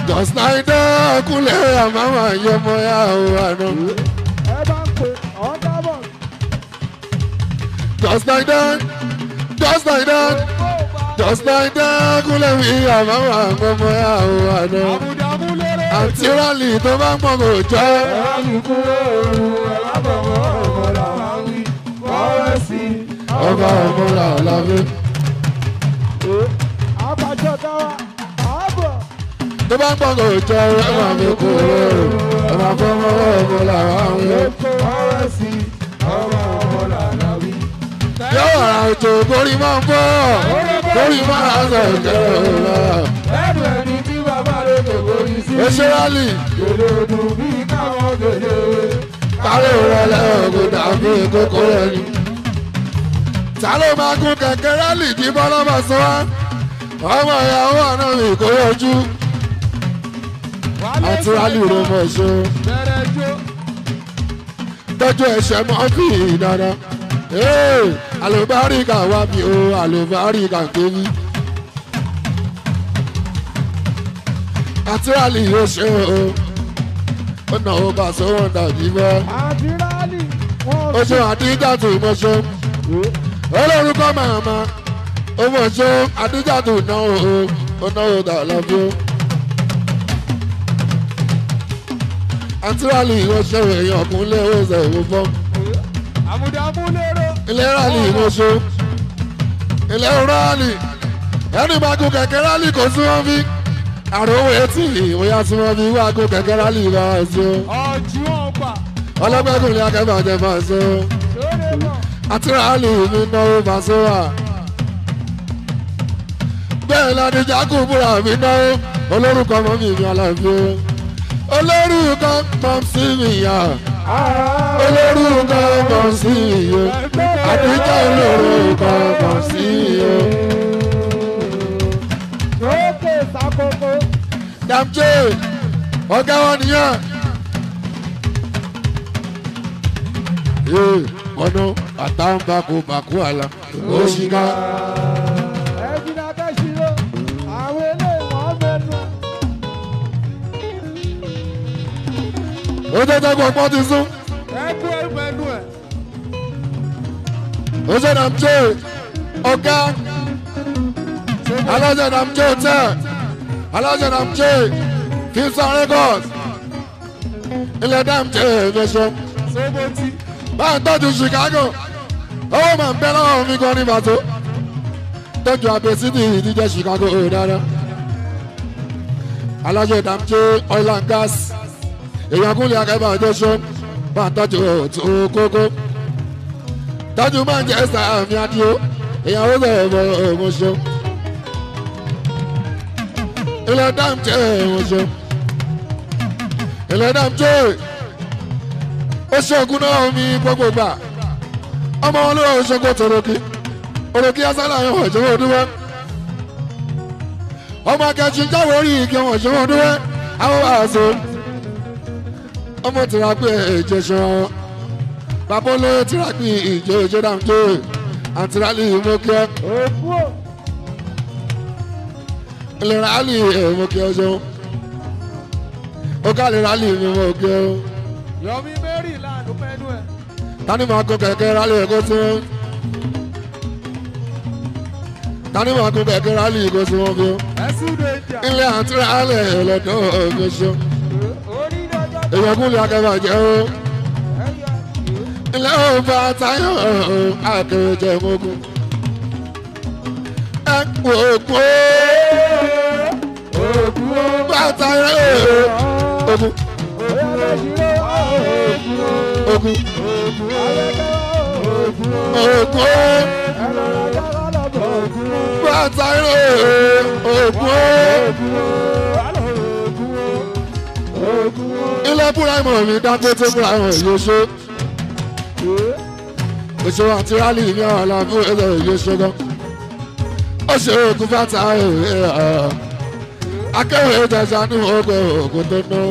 Just like that, kúnlẹ̀ àmàmà yọmọ ya o àná. ẹ bá ń pè ọ̀dà bọ̀. Just like that, just like that, just like that, kúnlẹ̀ mi àmàmà yọmọ ya o àná. àmúdàmú lérè. Àǹtí rálì tó bá ń pọ̀ kò jẹ́. ẹ̀rọ kúrò ẹ̀rọ bọ̀wọ̀ ọ̀bọ̀ làwọn wí wọ́n sí. Ọba ọmọ làlàbí. àbájọ dáwà àbọ̀. Tó bá ń pọ̀ kò jẹ́ ẹ̀rọ mi kúrò. Ọba ọmọ ọmọ làwọn wí. wọ́n sí. ọba ọ̀bọ̀ làwọn wí. Yóò rà ètò kórìí máa ń bọ̀. Kórìí máa ń sọ̀ kẹ́rọ̀ lọ. ẹ̀rù ẹni tí bàbá rẹ̀ kò borí sí. Oṣù rálì. gèlè dùn bí káwọn gèlè. Kálọ̀ rẹ̀ lẹ́yìn kò dàbí kókó rẹ̀ ni. Ta ló máa gún kẹ̀kẹ́ rálì tí bọ́lá bá sọ wá? Ọmọ ìyàwó àná mi kò yọjú. Àti rálì rẹ̀ mọ̀ ṣe. bẹ̀rẹ̀ jó. Tọ́jú ẹ̀ṣẹ̀ mọ́ fi dáná. Àlùbáríkà wá bí o, àlùbáríkà kéwì. Àti rálì yóò ṣe o. Ó nà ó bá sọ wọn dàbí bọ́. àdírálì wọn Ó ṣe àdíjà tó mọ̀ ṣe. Olórúkọ màmá. Ó mọ̀ ṣe àdíjà tó ná o. Ó ná o dà lọ́bí o. Àti rálì yóò ṣe èèyàn kúnlé ó ṣe ìwòfọ́. àmúdàmú lérè. Ilé rálì mo ṣe. Ilé rálì. Ẹni máa gun kẹ̀kẹ́ rálì kò sí wọn fi. Àròwé etí ìwòyà sí wọn fi wá gun kẹ̀kẹ́ rálì bá a ṣe. ọ̀jú ọ̀gbà. Ọlọ́gbẹ́kùnrin akẹ́bàjẹ́ máa ṣe. sóde náà. Àti rálì mi náwó bá ṣe wà. Bẹ́ẹ̀ ládé jákù búra mi náwó. Olórúkọ mọ́ mi mi àlàáfíà. Olórúkọ mọ́ sí mi yá. Olórúkọ mọ́ sí mi yó. Àdíjà olórúkọ mọ́ sí mi yó. sókè sàkókò. Dàmjé ọ̀gá wọn nìyẹn. Ọ̀nà àtàwọn bàkú àlà ó ṣìkà. ẹ̀jìnà kẹ́sìrò àwọn eléyìí wọ́n mẹ́nu. Ó tẹ́tẹ́ gbọ̀ngbọ́n ti sún. ẹ̀kú ẹ̀mẹ́nu ẹ̀. Ó ṣe Dàmjé ọ̀gá. Aláṣẹ Dàmjé tẹ̀. Aláṣẹ Dàmjé Filmson Records. Ilẹ̀ Dàmjé fẹsọ̀. sóbótì. Báyìí tọ́jú Chicago. Owó máa ń bẹ́ lọ́wọ́ mi gan ní bàtó. Tọ́jú Abẹ́sídì ìdíje Chicago dáadáa. Aláṣẹ Dàmjé oil and gas. Èèyàn kúnlẹ̀ akẹ́bà ọjọ́sọ́. Bá ń tọ́jú òtún kókó. Tọ́jú Manchester àmì adìo. Èèyàn ó bẹ̀rẹ̀ bọ̀ ọmọṣọ́. Ilẹ̀ Dàmjé ọmọṣọ́. Ilẹ̀ Dàmjé. Ó ṣẹ́gun náà mi gbogbo gbà. Ọmọ wọn ló ń ṣẹ́gun tòrókì. Òròkì asálà yẹn wọ̀ ṣẹ́gun ọdúnwẹ́. Ọmọ akẹ́kọ̀ọ́ jáwé orí igi wọn ṣẹ́gun ọdúnwẹ́. Àwọn àṣọ. Ọmọ tìrapé ìjẹsàn. Bàbá olóyè tìrapé ìjẹ Dàmjé. Àǹtí rálì ìmọ̀kẹ́. òkú ò. Ilẹ̀ rálì ìmọ̀kẹ́ ọjọ́. Ó kálẹ̀ rálì ìmọ̀kẹ́ o. yọmí mary lánàá mẹ́nu ẹ̀. Tani máa kó kẹ̀kẹ́ rálì ẹ̀kọ́ tí wọ́n. Tani máa kó kẹ̀kẹ́ rálì ẹ̀kọ́ tí wọ́n fi. ẹ̀sùn lè jà. Ilé àti rálì ẹ̀lọ́dọ̀ ọ̀gbẹ́sọ. orí lọ́jọ́ tó. Èèyàn kúnlẹ̀ akẹ́bàjẹ́ o. ẹ̀yà. Ilé ọba Táyọ̀ Akérèjẹ Mogun. Ẹ kú òkú òkú ò. bá Táyọ̀ Ogun. bóyá lè ṣírò òkú ò. Ogun. òkú ò. òkú ò. Òkú ẹ̀rọ ọjọ́ lọ́bọ̀ òkú ò. bá Táyọ̀ Ogun. òkú ò. òkú ò. òkú ò. Ilé Búráìmọ̀ mi Dangote Búráìmọ̀ yóò ṣe. Òṣèré àti rálì ní ọ̀la fún ẹ̀rọ yóò ṣe gan. Ó ṣe òkú fàtà akẹ́wé ìjẹsà ní ọgbẹ́ ògùn tó ná.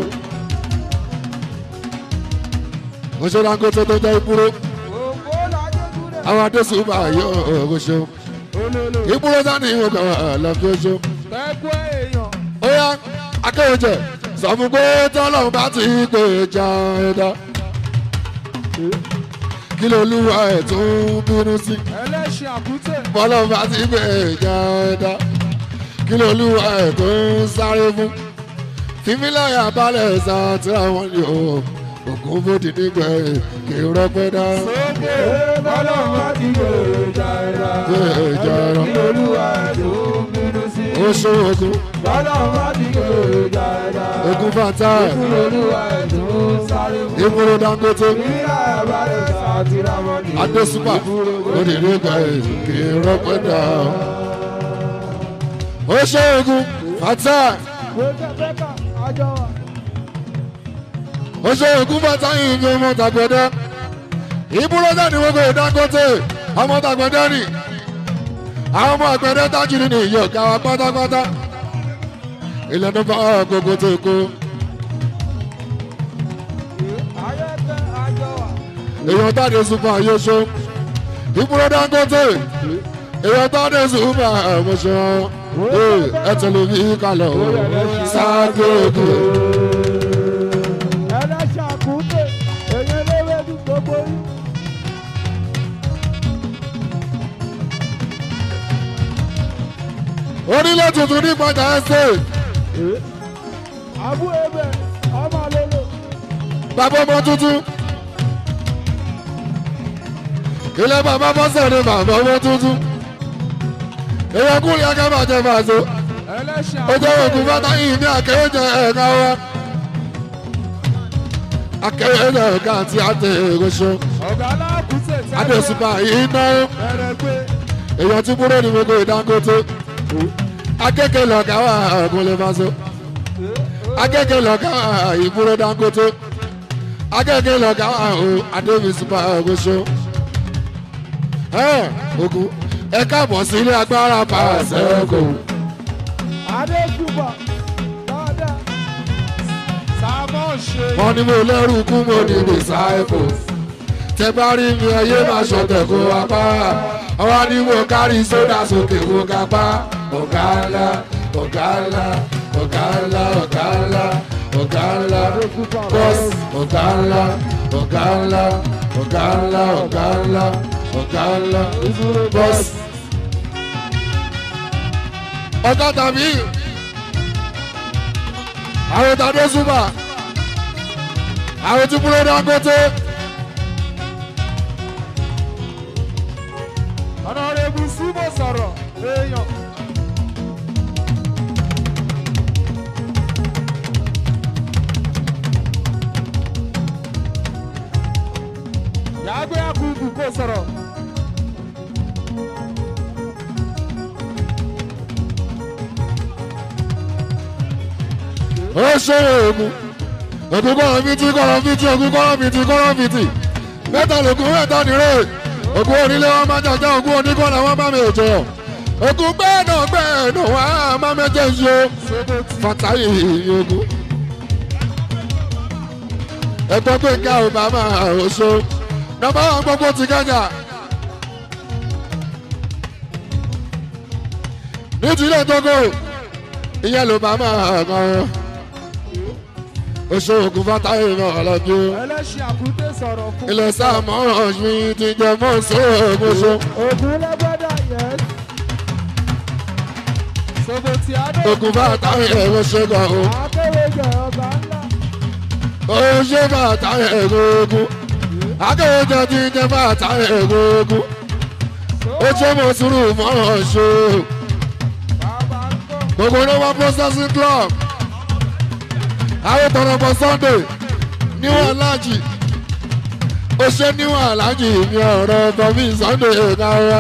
Òṣèré Dangote tó jẹ́ ìbúrò. òkú làjọ dúró. Àwọn adéṣù bá yọ ògùn ṣe. olólo. Ìbúrò dání ọgbẹ́ ọ̀la fi ṣe. tẹ́kọ̀ èèyàn. Ó yá akéwòjẹ sọ fún pé tọ́lọ́run bá ti pè já ẹ̀dá kí lolúwa ẹ̀ tún bínú sí. ẹlẹ́ṣin àkútè. bọ́lọ́run bá ti pè já ẹ̀dá kí lolúwa ẹ̀ tún sáré fún. fífíláyà balẹ̀ sàtìrà wọn ni o ògùn bòdì nígbẹ̀yìn kì í rọpẹ́ dá. sókè bọ́lọ́run bá ti pè já ẹ̀dá kí lolúwa ẹ̀ tún bínú sí. ó ṣó ogun bọ́lọ́run bá ti pè já ẹ̀dá ogun fata kí lolúwa ẹ̀ tún sáré fún. ìmúlò Dangote fífíláyà balẹ̀ sàtìrà wọn ni o adéṣùpà bòdì nígbẹ̀yìn kì í rọpẹ́ dá. ó ṣó ogun fata ó ṣó ogun fata yìí ní ọmọ tàgbẹ̀dẹ ìbúrò jáde wọ́n gbé Dangote ọmọ tàgbẹ̀dẹ ni àwọn ọmọ àgbẹ̀dẹ tájì nínú ìyọ̀ ọ̀gá wa pátápátá ilẹ̀ tó bá gbogbo tó kó. èèyàn táde super yóṣó ìbúrò Dangote èèyàn táde super àmọ́ṣọ́ ẹ tẹ̀lé mi kalẹ̀ o ságéèkì. ẹlẹ́ṣin àkútè èyàn léwé ní gbogbo yìí. onílé tuntun ní padà ẹsẹ̀. àbú ebè ọmọ lolo. bàbá ọmọ tuntun. ilé bàbá bọ́sẹ̀ ni bàbá ọmọ tuntun. èèyàn kúrò akábàjẹ́ fàṣọ. ẹlẹ́ṣin ó jẹ́ ògùn fata yìí ní àkẹ́yẹ́jẹ ẹ̀ka wa. akẹ́yẹ́jẹ ẹ̀ka àti àtẹ̀rẹ̀ṣọ. ọ̀gá aláàkútè tẹ́lẹ̀ adéṣùpá yìí náà. bẹ̀rẹ̀ pé èèyàn tí búrò ní gbogbo Dangote. akẹ́kẹ́ lọ́gá wà ọ̀gùnlé fàṣọ. akẹ́kẹ́ lọ́gá wà ìbúrò Dangote. akẹ́kẹ́ lọ́gá wà adébísùpá ọ̀gùnṣọ. ogun ẹ káàbọ̀ sí ilé agbára pàṣẹ kò. adéṣùpà dáadáa sàmọ́ ṣe. wọ́n ní mo lẹ́rù kú mo ní disciples. tẹ bá rí mi ẹyẹ máa ṣọ̀tẹ̀ kó wa pa. ọwọ́ ni mo kárí sódà sókè mo ga pa. ọ̀gá ńlá ọ̀gá ńlá ọ̀gá ńlá ọ̀gá ńlá ọ̀gá ńlá bọ́s ọ̀gá ńlá ọ̀gá ńlá ọ̀gá ńlá ọ̀gá ńlá ọ̀gá ńlá bọ́s. ọ̀gá tàbí àwọn tàdé súnmà àwọn tí búrò Dangote. ọ̀nà rẹ̀ bù sí mo sọ̀rọ̀ èèyàn. yàgbé àkùkù kò sọ̀rọ̀. ó ṣe oògùn ògùn kọ́rọ̀ fìtì kọ́rọ̀ fìtì ògùn kọ́rọ̀ fìtì kọ́rọ̀ fìtì mẹ́ta lògùn mẹ́ta nìrè ògùn onílé wọn máa jàjà ògùn oníkọ́lá wọn bá mi jọ ògùn gbẹ́ẹ̀nà gbẹ́ẹ̀nà wọn á má mẹ́jẹ̀ ṣe fàtàyè ògùn. ẹgbẹ́ pé ká ò bá máa oṣù nọ́mbà wọn gbogbo ti kájà ní ìdílé tógó ìyẹn ló bá máa gan-an. oṣù ògùn fàtàyè náà lọ́jọ́. ẹlẹ́ṣin àkútè sọ̀rọ̀ fún. ilẹ̀ sáàmù ọ̀ṣun ti jẹ mọ́ sóògùnṣó. ògùn lẹ́gbẹ́dà yẹn. ṣòbò tí a dé. ògùn fàtàyè ẹ̀rọ ṣẹ́gun o. akéwèjẹ ọ̀gá ńlá. oṣù fàtàyè ẹ̀rọ ogun. akéwèjẹ ti jẹ fàtàyè ẹ̀rọ ogun. oṣù mọ̀sùrù mọ́ràn ṣó. bàbá ń kọ́. gbogbo nova processing club. àwọn tọrọpọ̀ Sunday níwọ̀n alájì. ó ṣe níwọ̀n alájì mi ọ̀rọ̀ bọ̀mí Sunday káwá.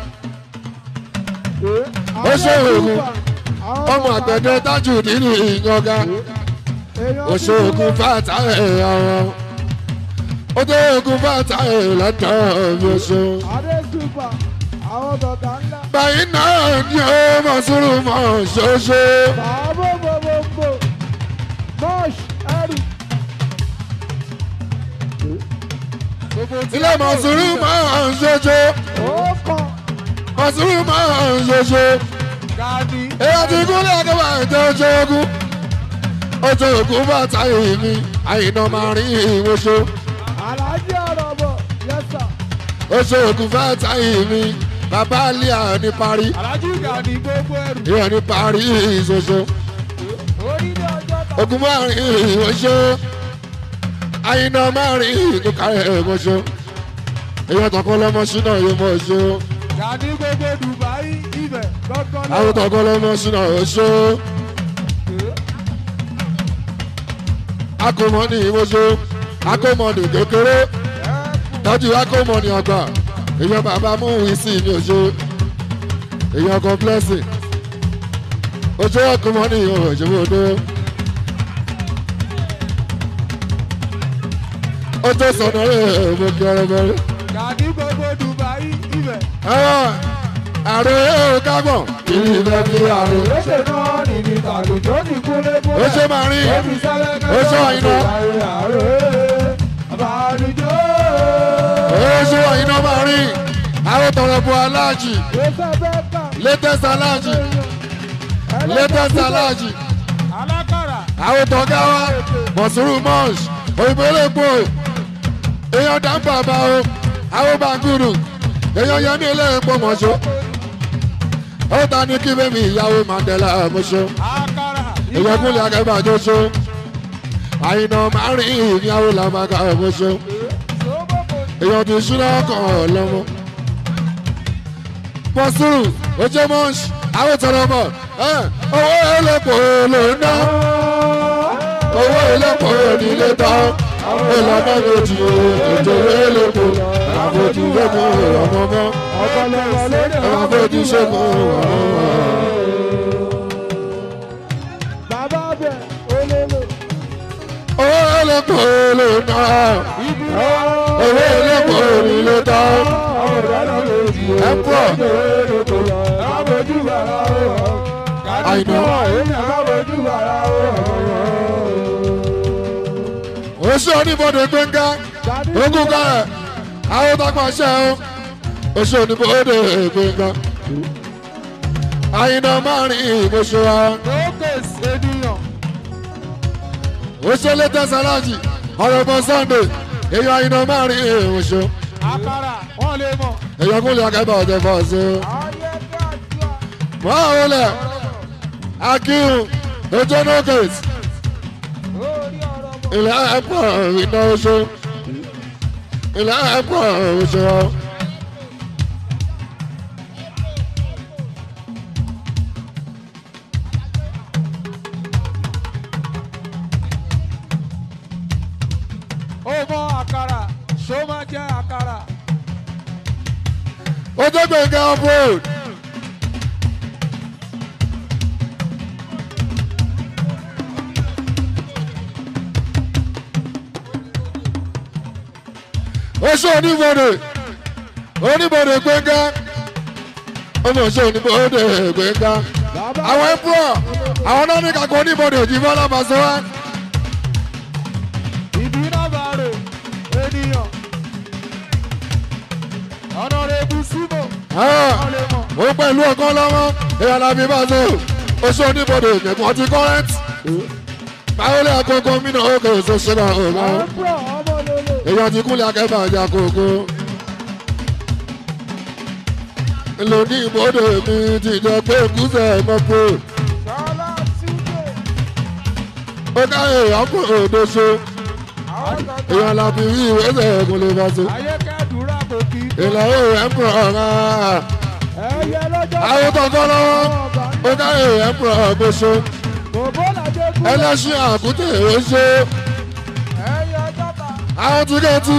ó ṣe òògùn ọmọ àgbẹ̀dẹ tájù nínú ìyànga. ó ṣe òògùn fàtà ẹ̀ ọ̀rọ̀. ó dé òògùn fàtà ẹ̀ lọ́dọ̀ mi ó ṣe. adéṣùpà àwọn bàbá ńlá. báyìí náà ni ó mọ̀ sùúrù mọ̀ ṣoṣo. bàbá bòbòbò mọ́ọ̀ṣ ẹrù. ilé mọ̀sùrù máa ń ṣoṣo. ó kàn. mọ̀sùrù máa ń ṣoṣo. gani. èyí ti kúnlẹ̀ akẹ́wà ìjọ ṣoògùn. ojú òkú bàtà èmi àyìnà máa rí ìwòsó. Alájí ọ̀rọ̀ bọ̀ yẹ́sà. ojú òkú bàtà èmi bàbá àlíà ní parí. Alájí ìgbà ní gbogbo ẹrù. ìyẹn ní parí ìṣoṣo. Orí ní ọjọ́ tó. òkú máa rí ìwòsó. àyìnà máa rí ìkókàrẹ̀ ìwòsó. èèyàn tọkọ lọmọ sínú ìwòsó. Gàdí gbogbo Dubai ibẹ̀ gọ́gọ́ náà. àwọn tọkọ lọmọ sínú ìwòsó. akọmọni ìwòsó. akọmọni kékeré. tọ́jú akọmọni àgbà. èèyàn bàbá mú ìsì ní òṣó. èèyàn kan blessing. ojú akọmọni òṣèwòdó. ó tó sọ̀nà rẹ̀ mo kí ọ̀rọ̀ bẹ̀rẹ̀. Gàdí gbogbo Dubai ibẹ̀. àrò yóò kágbọ̀n. kí ni ìfẹ́ fi àrò. Ó ṣe náà nìyí tàlùjọ́ ní kúlé bó. ó ṣe máa rí. ó ṣe àyìnà. Àbálùjọ́. ó ṣe àyìnà máa rí. àwọn tọrọ bu aláàjì. latest aláàjì. latest aláàjì. Alákàrà. àwọn tọ́gá wa mọ̀sùrù mọ́ọ̀ṣ òyìnbó lèpo èèyàn dáńbà bá o àwọn bàǹgùrù èèyàn yẹmí eléyìnbó mọ̀ṣọ́ ó ta ní kí bẹ́ẹ̀ mi ìyàwó Mandela mọ̀ṣọ́ Àkàrà. èèyàn kúnlẹ̀ akẹ́bàjọ́ ṣó àyìnà márùn ìyàwó làmàkà mọ̀ṣọ́ èèyàn ti ṣúná kàn lọ́mọ mọ̀sùrù ojú mọ́ọ̀ṣ àwọn tọrọ mọ̀ owó elépo ló ń ná owó elépo nílé tán ìlànà méjì ètò elépo àfojú fẹ́kọ̀ ọmọ mọ́ àfojú ṣẹ́kọ̀ ọmọ mọ́. Bàbá bẹ̀ olólo. owó elépo ló ń ná owó elépo nílé tán ẹ pọ̀ àìná. oṣù oníbodè gbẹ̀ngà ogún kárẹ̀ àwọn tápàṣẹ o oṣù oníbodè gbẹ̀ngà àyìnà márùn ìmọ̀ṣọ́ wa. Lókè ènìyàn. oṣù latest aláàjì ọ̀rọ̀bọ̀ Sunday èèyàn àyìnà márùn ìmọ̀ṣọ́. Àkàrà wọ́n lè mọ̀. èèyàn kúnlẹ̀ akẹ́bà ọ̀tẹ̀ fọ́ sí i. wọ́n á wọlé akíhùn ojú nókèsì ilẹ̀ ẹ̀pọ̀ iná oṣù ilẹ̀ ẹ̀pọ̀ oṣù. Ó mọ àkàrà, ṣó máa jẹ́ àkàrà. ó tó gbẹ̀ngà off-road. oṣù oníbodè oníbodè gbẹ̀ngà ọmọ oṣù oníbodè gbẹ̀ngà àwọn ẹ̀pọ̀ àwọn náà ní kakọ oníbodè jí bọ́lá bàṣẹ wá. Ìbí náà bá rè ènìyàn. Ọ̀nà rẹ̀ bú símọ̀. Wọ́n lè mọ̀. ó pẹ̀lú ọkàn lọ́wọ́ èèyàn làbí bàṣẹ oṣù oníbodè ìjẹ̀kùn ti kọ́rẹ́ǹtì. báwo lè àkókò mí náà ó kèrè ṣe ṣe náà ó máa Àpúrọ̀ ọmọ lolo. èèyàn ti kúnlẹ̀ akẹ́bà ọjà kòkó. lóní ìbòdè mi ti jẹ pé kúṣẹ̀ mọ́pọ̀. Sọlá Túndé. ó káyọ̀ èèyàn kò òdoṣo. Àwọn kankan. èèyàn la fi rí ìwé sẹ̀kùn lè bá ṣe. Ayé kẹ́dùrà kò kí. ìlàwó rẹ̀ ń pọ̀ ọ̀rá. Ẹyẹ lọ́jọ́. àwọn tọkọ lọ́wọ́ ó káyọ̀ èèyàn ń pọ̀ ọ̀gbọ́ṣo. Bòbó làjẹ́ kú. ẹlẹ́ṣin àkútè oṣó. Ẹyẹ ọjọ́ta. àwọn tíkẹ́ẹ̀tù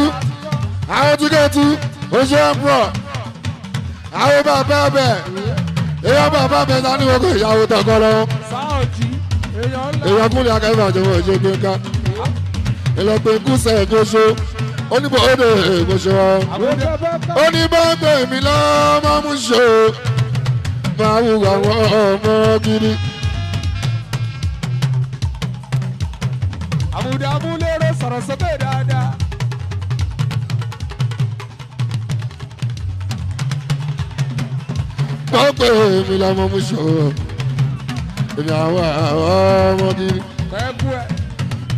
oṣó ń pọ̀. àwọn bàbá bẹ̀ èèyàn bàbá bẹ̀ sani wọ́n kò ìyàwó tọkọ lọ́wọ́. Sáòjì. Èèyàn ńlá. èèyàn kúnlẹ̀ akẹ́fà àjọwọ́ ìṣe gbẹ̀ngà ìlọ́pẹ̀ kúṣẹ̀ ìgbóṣó oníbò òde ìgbóṣó wa. Àbújá bẹ́ẹ̀ ká. oníbàgbẹ̀ mi lọ́ máa mú ṣó máa wù àwọn ọmọ gidi. Àbúdá múlẹ́rẹ́ sọ̀rọ̀ sókè dáadáa. Bàgbẹ̀ mi lọ́ máa mú ṣó èmi àwọn ọmọ gidi. Ẹ̀bù ẹ̀.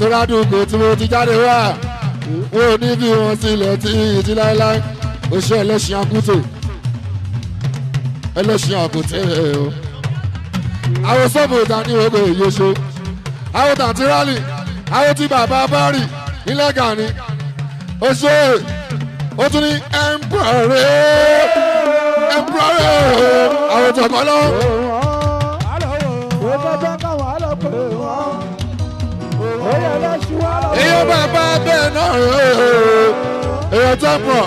rádùúgbò tí mo ti jáde wá wọn ò ní bí wọn sílẹ̀ tí ìdí láéláé oṣù ẹlẹ́sìn àkútè ẹlẹ́sìn àkútè o àwọn sọ́ọ̀bù ìdání ogo ìyóṣe àwọn tàǹtí rálì àwọn tí bàbá bá rì nílẹ̀ gàní oṣù ó tún ní ẹ̀ǹpọ̀rẹ́ àwọn tọkọ lọ́wọ́. èèyàn bàbá bẹ́ẹ̀ náà èèyàn tẹ́pọ̀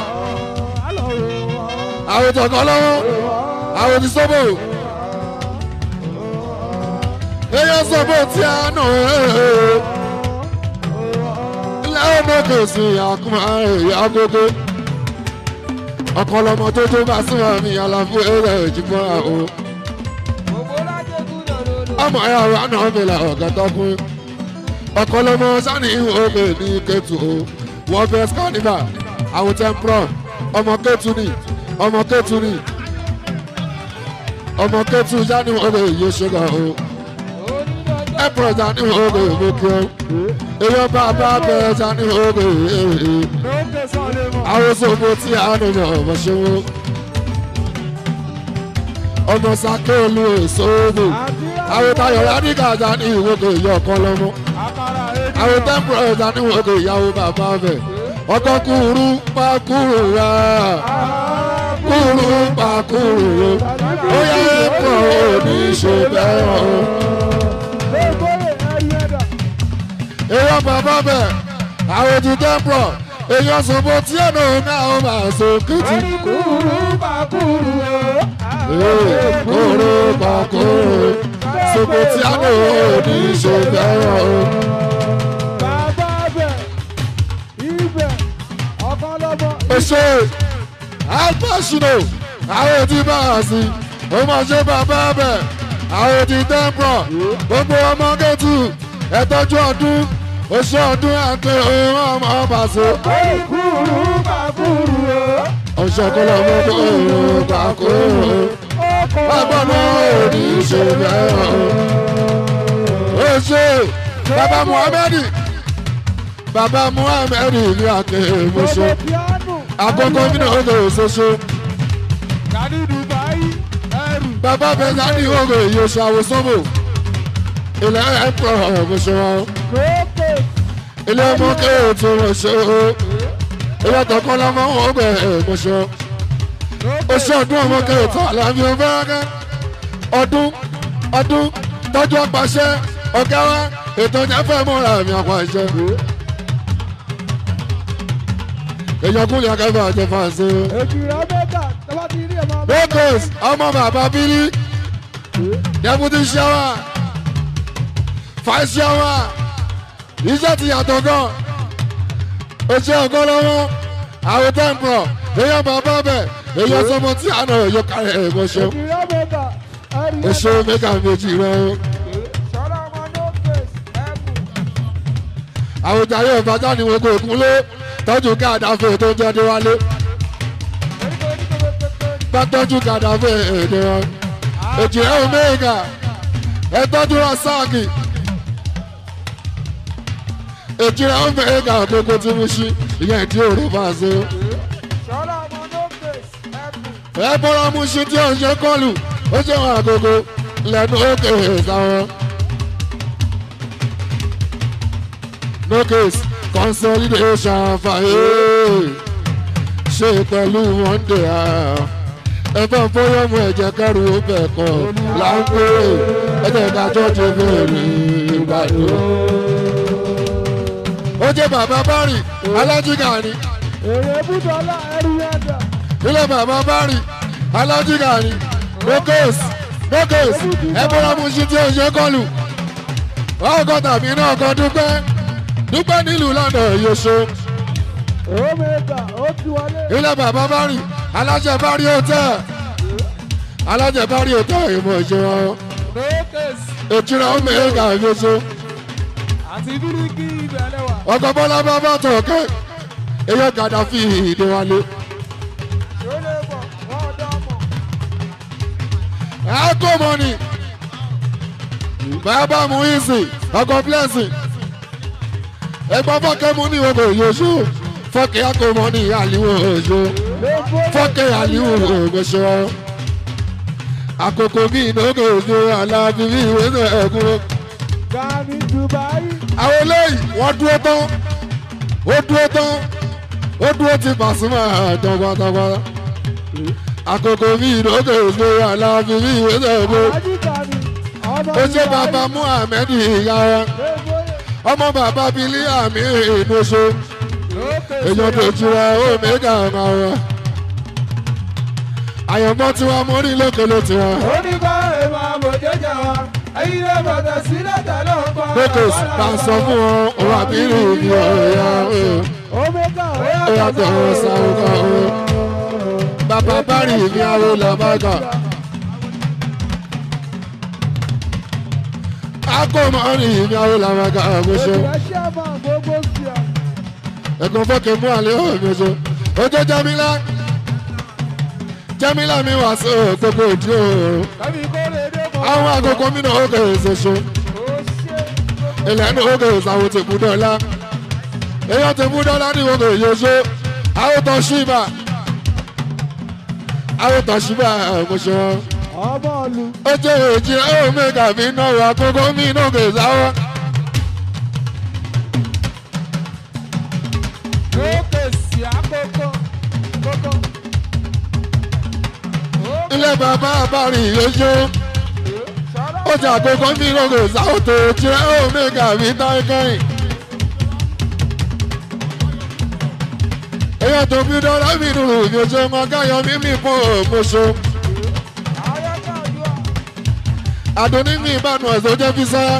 àwọn tọkọ lọ́wọ́ àwọn ti sọ́bọ̀ èèyàn sọ́bọ̀ tí a nà lẹ́wọ̀n náà kò sí àkùnmá èèyàn agogo ọ̀kọ̀lọ́mọ tó tó bá súnmọ́ mi àlàfo ẹ̀rọ ìjìbọn àwọn ọmọ ẹ̀rọ àná mi là ọ̀gá tọkùn ọ̀kọ̀lọ́mọ sani ìhòòhò ní kẹtù o wọ́n fẹ́ skaniva àwọn tẹ́ḿpọ̀ ọmọ kẹtù ni ọmọ kẹtù ni ọmọ kẹtù sani ìhòòhò yóò ṣẹ́gà o ẹ̀pọ̀ sani ìhòòhò ìmọ̀kẹ́ èèyàn bàbá bẹ̀rẹ̀ sani ìhòòhò àwọn sọ̀bọ̀ tí a nù mọ̀ ọmọ ṣẹ́wó ọmọ sàkéèlú èsòwò àwọn tayọ̀ rádìgàjà ní ìwòkè ìyá ọkọ lọ́mọ àwọn tẹ́ḿpùrọ̀dà ní ìwòkè ìyàwó bàbá bẹ̀ ọkọ kúrú pa kúrú rà kúrú pa kúrú ó yẹ ẹ̀kọ́ òní ṣe bẹ́ẹ̀ o. èèyàn bàbá bẹ̀ àwọn ti tẹ́ḿpùrọ̀ èèyàn sọ̀bọ̀ tí ẹ̀nà náà ó máa so kìtì. kúrú pa kúrú kúrú pa kúrú sọ̀bọ̀ tí ẹ̀nà ó ní ṣe bẹ́ẹ̀ o. bàbá bẹ̀ ibẹ̀ ọkọ lọ́bọ̀. ó ṣe àpàṣìnò àwọn ti bá a sí ó máa ṣe bàbá bẹ̀ àwọn ti tẹ́ḿpọ̀ gbogbo ọmọ kẹ́tù ẹ̀tọ́jú ọdún oṣù ọdún àti ohun ọmọ ọba ṣe. kúrú pa kúrú ọṣọ kọlọ mọ kúrú pa kúrú bàbá náà ò ní ṣe bẹ́ẹ̀ o. ó ṣe bàbá muhammed ní àkè mọ́ṣọ́ àkọ́kọ́ nínú ọgọ́ òṣoṣo. bàbá bẹ́ẹ̀ ní ọgọ́ ìyóṣù àwòsánmò ilẹ̀ ẹ̀pọ̀ ọ̀gbọ̀ṣọ́ ilé ọmọ kéètò mọ̀ṣọ́ ilé tọkọ lọmọ ọgbẹ̀ mọ̀ṣọ́ oṣù ọdún ọmọ kéètò àlàmì ọgbẹ́rẹ́gẹ́ ọdún tọ́jú ọpàṣẹ ọ̀gá wa ètò ìjẹ́fẹ́ mọ́ra mi ọ̀pọ̀ ìṣẹ́ èèyàn kúnlẹ̀ akẹ́fẹ́ àjẹfà ṣe. lagos ọmọ bàbá bílí deputy shower fàṣẹwà iṣẹ́ ti yàtọ̀ gan oṣù ọgọ́ lọ́wọ́ àwọn tẹ́ḿpọ̀ èèyàn bàbá bẹ̀ èèyàn sọmọ tí àná èèyàn kárẹ̀ ẹ̀mọ́ ṣe oṣù mẹ́ka méjì rẹ̀ o. àwọn jàre ìfàjà ni wọn kò kúnlé tọ́jú káàdáfẹ́ tó jẹ́ déwálé bá tọ́jú káàdáfẹ́ èdè wọn èjì rẹ̀ omega ẹ tọ́jú rasáàkì èjì rẹ̀ omega gbogbo tí mo ṣí ìyẹn ìdí òru bá a ṣe. ẹ bọ́ra mu ṣí tí ó ń ṣe kọlù ó ṣe wọn àgógó lẹ́nu òkè ìsáwọn. no case consolidation fàyè ṣe pẹ̀lú monday ẹ̀fọ́ fọyọ́mù ẹ̀jẹ̀ kẹrù ọbẹ̀ kan láńpẹ́ ẹ̀jẹ̀ kájọ́ ti bẹ̀rẹ̀ ìgbàdo. ó jẹ́ bàbá bárì alájígà ni. èrè bùdọ́lá ẹrú yàtọ̀. ilé bàbá bárì alájígà ni. no case ẹ̀bùrọ̀ mu ṣí tí ó ṣe kọlù. ọkọ̀ tàbí náà kọ́ dúpẹ́ nílùú lọ́dọ̀ yóò omega ó ti wọlé. ilé bàbá bárì alájẹ bárì òtẹ́ ìmọ̀ ìṣòro ìtura omega yóò àti bíríkì ìbẹ̀lẹ̀ wà. ọkọ̀ bọ́lá bàbá tọ̀kẹ́ eyọ Gaddafi ìdíwálé. ṣọlẹ̀ bọ̀ wọ́n dá mọ̀. ẹ̀kọ́ mọ́ni bàbá Muizi ọkọ̀ blessing ẹgbọ́n fọ́kẹ́ mú ní ogo yosó fọ́kẹ́ akọmọ ní àlìwò oṣó fọ́kẹ́ àlìwò oṣó àkókò bí ìnáwó oṣó aláàbí bí ìwé ẹ̀kún. àwọn eléyìí wọ́n dúró tán ó dúró ti Pasuma àjọ pátápátá àkókò bí ìnáwó oṣó aláàbí bí ìwé ẹ̀kún. ó ṣe bàbá Muhammed ìyára ọmọ bàbá bílí àmì ìdóṣó èèyàn tó jura omega máa wá àyànmọ́ tí wọ́n mórí lókèlè tí wọ́n. onígbà èèmọ̀ àmọ̀jẹ́jà wa ẹ̀yin lè bàtà sílẹ̀ tẹ̀lé ọ̀pọ̀. lókè bá sọ fún wọn òun àbírí ìbí ọ̀ya ó yàtọ̀ sáwọn kan ó bàbá bárì ìbí àwọn làbàgà. akọ̀mọ́rì ìbí àwọn làbàgà àgbẹ̀ṣọ́. ẹ̀gbọ́n fọ́kẹ́ mú àlẹ́ ọ̀gbẹ̀ṣọ́. ojú Jamila mi wá sí gbogbo ojú oòrùn. àwọn agogo mi náà ó kèrè ṣoṣo. ìlànà ó kèrè ṣàwọn tèmú dọ́là. èèyàn tèmú dọ́là ní ìwọ̀n kèrè yóṣó. àwòtọ́ ṣíbà àmọ́ṣọ́. ó jẹ́ èjì ó mẹ́gà mi náà wà agogo mi náà kèrè sáwọ́. ilé bàbá àbárí yóò ó jà àkókò ní ìlọ́gọ̀ ìsáwòtò jẹ́ omega mi dáìkẹ́yìn. èèyàn tó fi dọ́là mi nù ìyóṣe ọmọ káyọ̀ mímì fún òmòṣó. àdóní mi ìbánu ẹ̀sọ́ jẹ́ fi sáyà.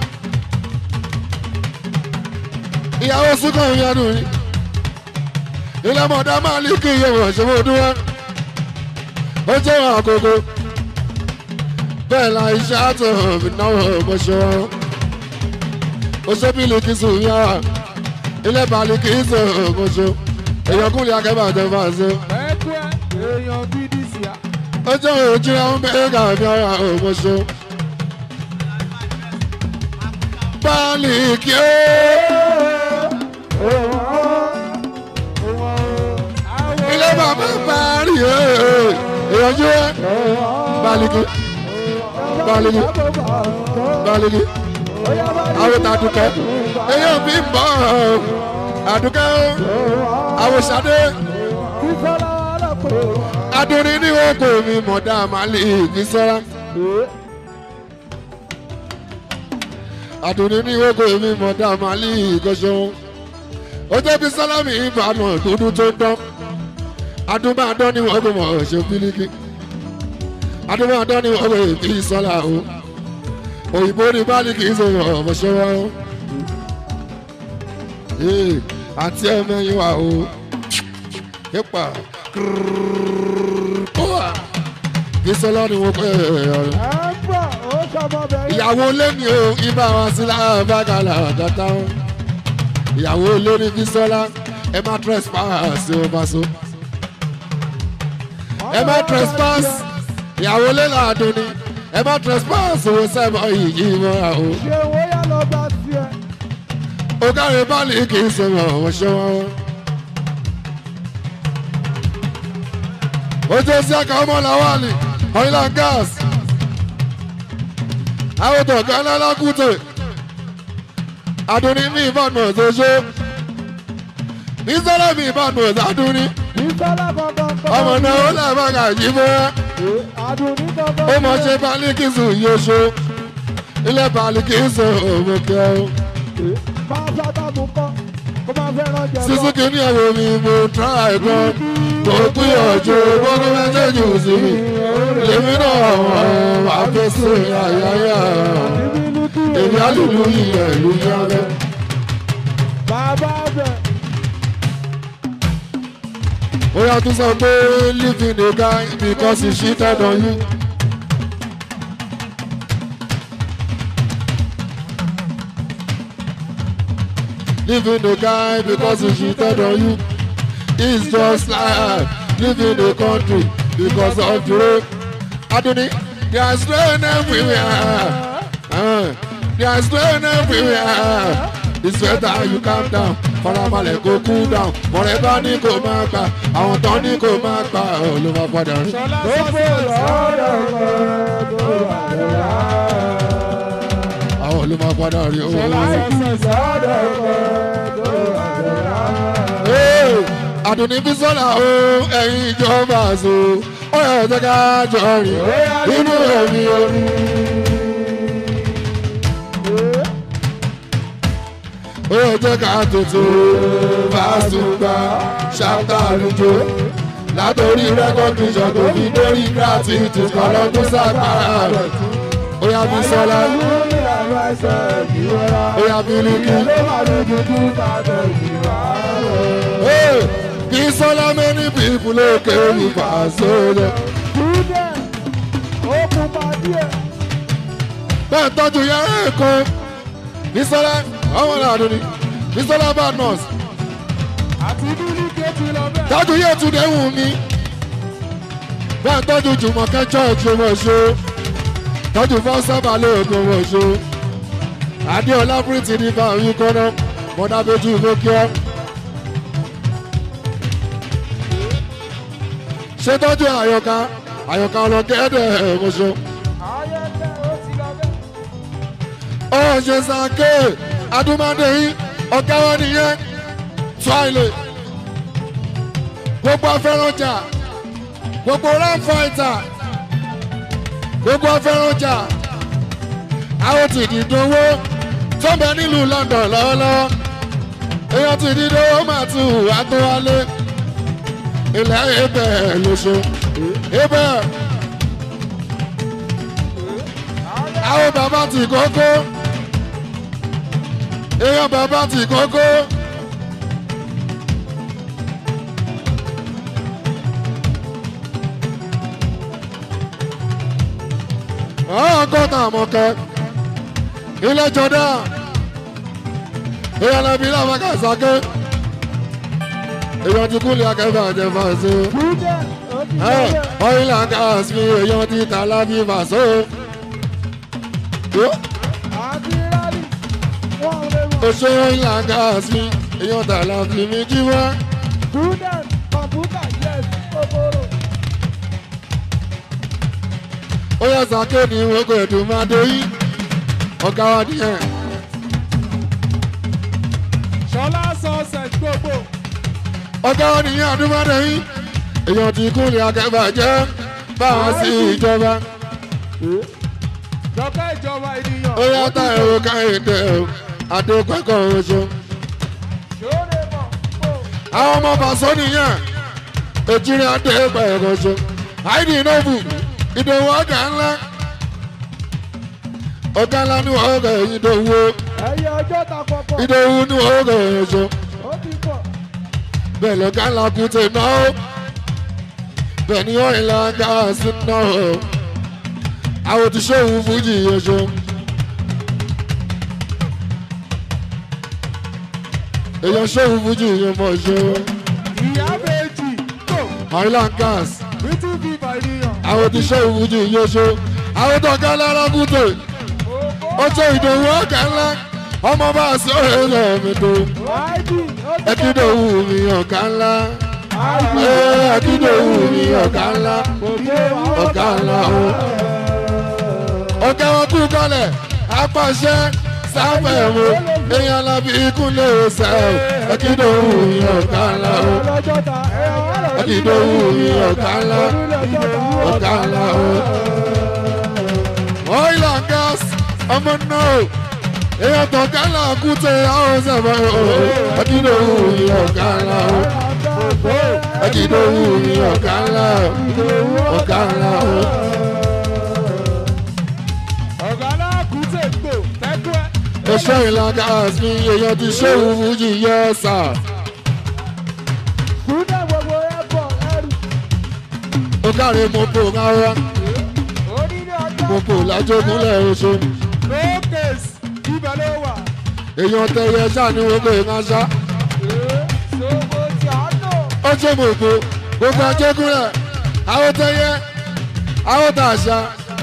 ìyàwó súnkàn ìyanu yìí. ilé mọ̀dá máa lè kí iye wọ̀ ṣe mọ́ dúró. ó jẹ́ wọn àkókò bẹ́ẹ̀ la iṣẹ́ àtọ̀ ìnáwó ọmọṣọ́ oṣébìlì kìí sùn yá ilé balẹ̀ kìí sùn ọmọṣọ́ èèyàn kúnlẹ̀ akẹ́bà jẹ́ fà ṣe. ó jẹ́ òjì àwọn bẹ́ẹ̀ kàbí ara ọmọṣọ́ balẹ̀ kìí ilé bàbá parí èèyàn jẹ́ balẹ̀ baligi àwọn tàdùkẹ́ èyàn bí ń bọ̀ àdùkẹ́ àwòsàdé adùnrin ní oko mi mọ̀dá màálì ìgbésọ́ra adùnrin ní oko mi mọ̀dá màálì ìgbésọ́ ó jẹ́ bí sálámì ìbànú dúdú tó ń dán adùnmáàdán ní wọ́n kò mọ̀ ṣe fílíkì adúmọ̀dán ni wọ́n wẹ̀ kí sọ́la o òyìnbó ní bá ní kì í sọ̀rọ̀ ọ̀mọ̀ṣọ́wọ́ àti ẹ̀mẹ́yìn wa o ipa kí sọ́la ni wọ́n pẹ́ ìyàwó lẹ́ni o ibà wá sí lábàgàlà gàtà ìyàwó lórí kí sọ́la ẹ má trespass o bá so ẹ má trespass ìyàwó lélà àdúní ẹ má trespass owó sẹ́mọ̀ yìí mọ́ra o. ṣé owó yá lọ bá tiẹ̀. ọ̀gáre báàlì kì í sọ̀rọ̀ wọ́n ṣe wọ́n. ojú sí àkà ọmọ làwálì oil and gas. àwọn tọ̀gá lálákùtè àdúní ní ìbánu ọ̀ṣọ́ṣọ́ ní sọ́lá mi ìbánu ọ̀ṣàdúní. ọmọ náà ó làbàgà yìí mọ́ra ó mọ̀ ṣe Balikisu yóṣó ilé Balikisu òmùkẹ́ o. Suzuki ní ẹ̀rọ mi mo tra ẹ̀kọ́ kò gbìyànjú gbogbo mẹ́tẹ́jì sí mi lèmi náà wọ́n wà fẹ́sẹ̀ àyàyà èmi àlùlù ilẹ̀ ìlú yára. ó yà tún sọ pé living a guy because he cheated on you. Living a guy because he cheated on you. It's just like living a country because of the rape. Adoni, there's rain everywhere. There's rain everywhere. it's better you calm down farabalẹ̀ kó cool down mọ̀rẹ́ bá ní kó máa gbà àwọn tán ní kó máa gbà ọ̀ ló máa padà rí. gbogbo lọ́dọ̀ kan tó wà lọ́la. àwọn ló máa padà rí owó. Àdùnní Bísọ́lá o ẹ̀yin ìjọba àṣọ ó yẹ ẹ̀jẹ̀ ká jọ rìn nínú ẹ̀mí orí. ó yẹ ẹ̀jẹ̀ ká tètè fàṣùgbà ṣáàtà lójó látòrí rẹ́kọ̀dìṣọ̀ tó fi dórí gratitude kan lọ́dún sàgbára rẹ̀. Ó yá Bísọ́lá ó yá Bílíkì. Bísọ́lá many people lókè olùfà sóde. Bẹ́ẹ̀ tọ́jú yàrá ẹ̀kọ́ Bísọ́lá ọmọ làdùn ni Bísọ́lá Badmus. Tọ́jú yẹ̀ tún dẹ̀ wù mí. Bẹ́ẹ̀ tọ́jú Jùmọ̀kẹ́ church ọmọ ṣó. Tọ́jú fún sábà lóògùn ọmọ ṣó. Adéọlá Bírítì ní báyìí kọ́nà mọ́dábẹ́jú lókè. Ṣé tọ́jú àyọ̀ká ọlọ́gẹ́dẹ̀ ẹ̀mọ́ṣọ́. Ó ṣe sàké adúmọ̀dé yìí ọ̀gá wọn nìyẹn tíwáìlì. Gbogbo afẹ́rànjà gbogbo ránfàìtà gbogbo afẹ́rànjà àwọn ti dìdówó tó ń bẹ nílùú London lọ́wọ́lọ́wọ́. Èèyàn ti dìdówó máa tún wá tó wálé. Ilẹ̀ ibẹ̀ lóṣù ibẹ̀ àwọn bàbá ti kókó èèyàn bàbá ti kókó ọgọ́ta àmọ́kẹ́ ilé jọdá èèyàn lẹ́bi lábàkà sáké. Èèyàn ti kúlẹ̀ akẹ́fẹ́ àjẹfà sí. Oil and gas mi èèyàn ti ta lábí fàṣọ. Oṣù oil and gas mi èèyàn ta lábí mi jí wá. Ó yẹ sàké ní ìwéko ẹ̀dùn máa dé yí. Ọ̀gá wa nìyẹn. Ṣọlá sọ̀ọ̀sẹ̀ gbogbo. Ọ̀gá wọn nìyẹn àdúmọ̀dé yìí èèyàn ti kúnlẹ̀ akẹ́bàjẹ́ báwa sí ìjọba. Jọba ìjọba ènìyàn. Ó yàtọ̀ ẹ̀rọ káyọ̀dé àdókòkò oṣù. Àwọn ọmọ Bàṣọ nìyẹn èjìrì àdéhùn ẹ̀rọ oṣù. Àìdí Nọ́ọ̀bù Ìdòwú ọ̀gá ńlá. Ọ̀gá ńlá ní ọ̀gá Ìdòwú. Ìdòwú ní ọ̀gá oṣù. Bẹ́ẹ̀ lọ́gá ńlá kùtè náà bẹ́ẹ̀ ni oil and gas náà àwọn ti ṣòwò fújì oṣù. Èèyàn ṣòwò fújì yẹn mọ̀ ṣe. Ìyá méjì tó. Oil and gas Bítú bí Bàríyàn. àwọn ti ṣòwò fújì yẹn ṣe. Àwọn tó ká lára kùtè ó ṣe Ìdòwú ọ̀gá ńlá ọmọ bá a sọ èrè mi tó. Ẹ̀kídòwú mi ọ̀gá ńlá. Ẹ̀kídòwú mi ọ̀gá ńlá. Ọ̀gá ńlá o. Ọ̀gá wọn kú kọ́lẹ̀ apàṣẹ sáfẹ̀ wo èèyàn lábí ikú lè sẹ́ o. Ẹ̀kídòwú mi ọ̀gá ńlá o. Ẹ̀kídòwú mi ọ̀gá ńlá. Ọ̀gá ńlá o. Oil and gas ọmọ náà. Èèyàn tó kálá kúté àwọn sẹ̀fọ̀ ooo. Ẹ̀kídòwú mi ọ̀gá ńlá o. Ẹ̀kídòwú mi ọ̀gá ńlá o. Ọ̀gá ńlá o. Ọ̀gá náà kúté gbò tẹ́kọ̀ ẹ́. Ẹ̀ṣọ́ ìlànà àti èèyàn ti ṣéwù fújì yẹ sà. Kúndé gbogbo ẹ̀bọ̀ ẹrù. Ó kárí mopo rárá. Mopo lájógúnlẹ̀ oṣù. Lókèsì ibẹ̀ ló wà. Èèyàn tẹ̀yẹ ṣáà ní gbogbo ìránṣá. Ṣòwò tí a lò. Ó ṣe mopo gbogbo ajógúnlẹ̀. Àwọn tẹ̀yẹ àwọn tàṣà.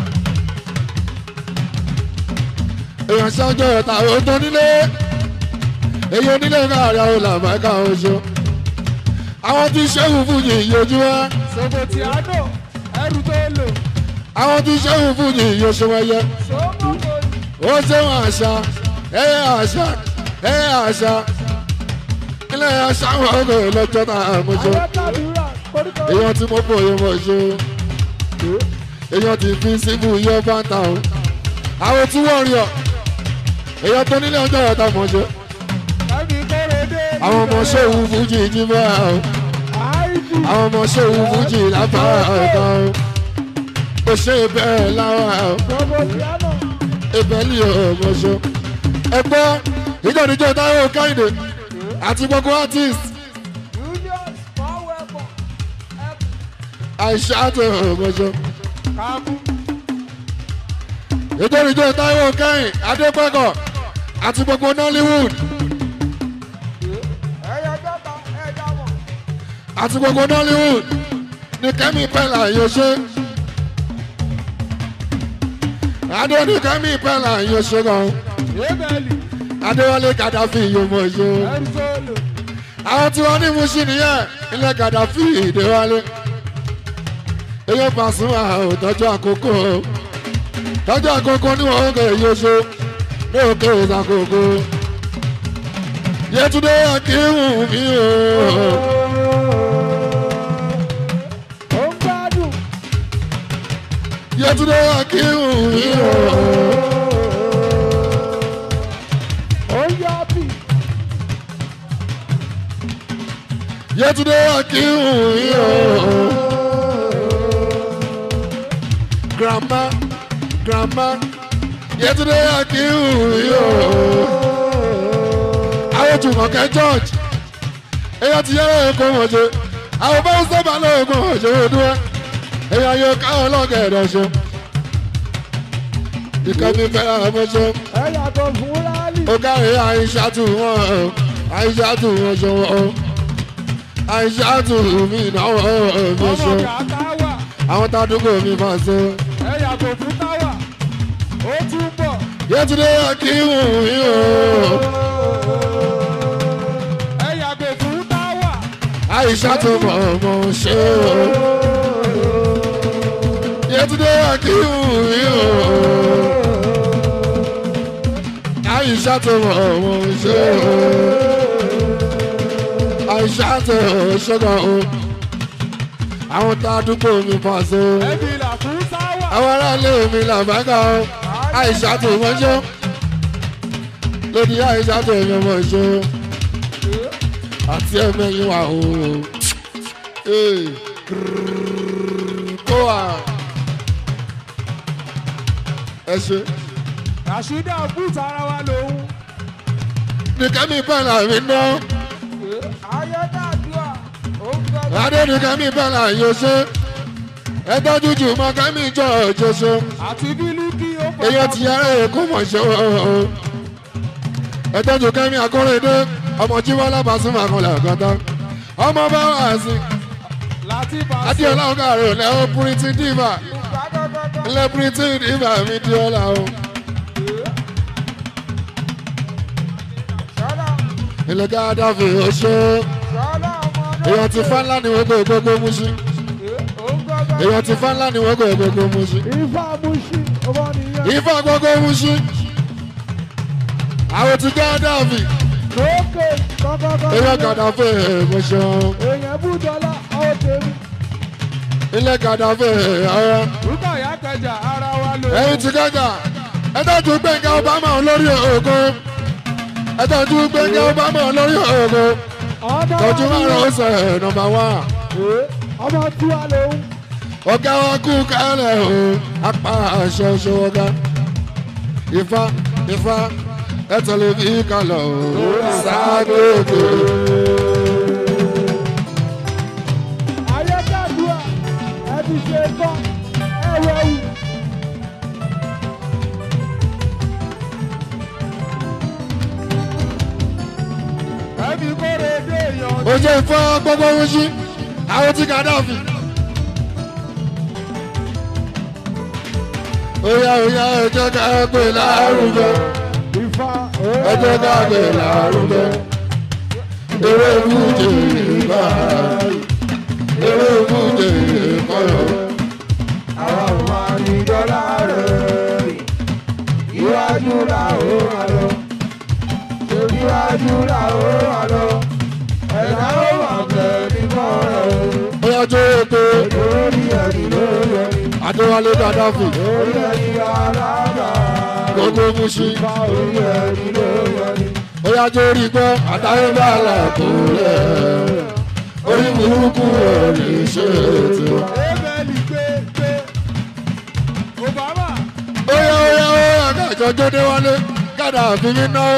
Èèyàn ṣáájú ọ̀tà òótọ́ nílé. èyí onílé káàrí àwọn làbáká oṣù àwọn tí ṣẹ́wù fújì yọjú wá. Sọ̀bọ̀ tí a nò ẹrù tó lò. àwọn tí ṣẹ́wù fújì yọṣọ wáyé. ó ṣéwọn àṣà àṣà àṣà ilé àṣà àwọn ọgọ lọ́jọ́ tá a mọ̀ṣọ́. èèyàn tí mo bọ̀ yóò mọ̀ ṣe èèyàn tí fi síbù yọ bàtà o. àwọn tí wọ́n rí ọ èèyàn tó nílé ọjọ́ ọ̀tá mọ̀ ṣe. àwọn ọmọ ṣéwù fújì jí bá o. àwọn ọmọ ṣéwù fújì lábá ọ̀tá o. ó ṣe bẹ́ẹ̀ láwa o. ibẹ̀ ni ọmọ ṣe. ẹ gbọ́ ìjọ́nijọ́ Táíwò Kẹ́hìndé àti gbogbo artist. àìṣàtò ọmọ ṣe. ìjọ́nijọ́ Táíwò Kẹ́hìndé Adépẹ́kọ̀ àti gbogbo Nollywood. àti gbogbo Nollywood ní Kẹ́mi Pẹ́lá yóò ṣe. adé ní Kẹ́mi Pẹ́lá yóò ṣe gan. Adéwálé Kàdáfì yóò mọ̀ ṣe. àwọn tí wọ́n ní Mùṣí nìyẹn ilẹ̀ Kàdáfì Déwálé. eyín Pasuma ò tọ́jú àkókò tọ́jú àkókò ní wọ́n kẹ́ yóò ṣe ní òkè ìsàkókò. Yétúndé Akínwù mi o. Yétúndé Akínwù mi o. Yétúndé Akínwù mi o. Grandma Yétúndé Akínwù mi o. àwọn Jùmọ̀kẹ́ George èèyàn ti yẹ́rọ ẹ̀kọ́ wọn ṣe àwọn bá ń sábà lọ́ọ̀kọ́ wọn ṣe wọ́n dúró èèyàn yóò káwọn lọ́gẹ̀ẹ́dọ̀ ṣe ìkànnì fẹ́ràn ọmọ ṣe ó kárí Àìṣàtù wọn ṣe wọn Àìṣàtù mi náwó mi ṣe àwọn tàdúgbò mi máa ṣe. Yétúndé Akínwù mi o. Àìṣàtù mọ̀ ṣe o. Yétúndé Akínwù mi o. Àìṣàtù mọ̀ ṣe o. Àìṣàtù ṣẹ́gun o. àwọn tá a dúpọ̀ mi fà so. àwọn aráàlú mi làbákà o. Àìṣàtù mọ̀ ṣe. lórí Àìṣàtù èèyàn mọ̀ ṣe. àti ẹ̀mẹ́yìn wà o. kó wà. ẹ ṣe. Ràṣídà bùtà ara wa lòun. ní Kẹ́mi Pẹ́lá mi ná. Ayọ́dàdúà. adé ní Kẹ́mi Pẹ́lá yóò ṣe. ẹ tọ́jú jù mọ́ Kẹ́mi jọ ọjọ́ ṣe. àti bílú kí ó pọ̀. èyí ti yára èkó mọ̀ ṣe o. ẹ tọ́jú Kẹ́mi Akóredé. ọmọ Jíbọ́lá Pasuma kan lẹ́ẹ̀kọ́tà ọmọ bá wà sí. Adéọlá ọ̀gá rẹ̀ lẹ́wọ́ píríntì dìbà lẹ́ píríntì dìbà mi Adéọlá o. ilẹ̀ Kàdáfì oṣù èèyàn ti fa ńlá ni wọ́n gbé gbogbo Mùṣí èèyàn ti fa ńlá ni wọ́n gbé gbogbo Mùṣí Ifá gbogbo Mùṣí àwọn ti Kàdáfì. Ilé Kàdáfì ẹ̀mọ́ṣọ́. èèyàn bú dọ́là ọ̀ tèmi. Ilé Kàdáfì ọ̀rọ̀. Rúkà yá kẹjà ara wa lò. Ẹyin ti kẹjà. Ẹ tọ́jú Gbẹ́ngà Obama olórí ògo. Ẹ tọ́jú Gbẹ́ngà Obama olórí ògo. Tọ́jú márùn ọ̀sẹ̀ nọ́mbà 1. ọmọ tí wà lòun. Ọ̀gá wa kú kálẹ̀ o. Apá aṣọ oṣù ọ̀gá. Ifá. Ẹ tẹ̀lé bí kalọ̀ o. Sáàdókè. Ayọ́dàdúà ẹ ti ṣe tán ẹ wẹ̀wù. ẹbí kórè dé èèyàn. Ó jẹ́ Ifá gbogbo Mùṣí. Àwọn ti Kàdáfì. Oya ẹ jẹ́ ká pè lárugẹ. ẹ jẹ́ ká gbé lárugẹ. Eré fújì bá eré fújì kọ́yọ̀. Àwọn ọmọ àdìjọ́lá rẹ̀ iwájú là ó wà lọ. Iwájú là ó wà lọ. Ẹ̀dá ó wà bẹ̀rẹ̀ nìkan rẹ̀. Ó yá jó ètò. Lórí ẹ̀rí lórí ẹ̀rí. Adéwálé Gaddafi. Lórí ẹ̀rí alága. Gbogbo Muṣi. Lórí ẹ̀rí lórí ẹ̀rí. Ó yá jó rí gbọ́. Àtàyébá làkúrẹ́. Orí burúkú ò ní ṣe ètò. Ebeli gbé Obama. Ó yá àgàjọ jó Déwálé Gaddafi mi náà.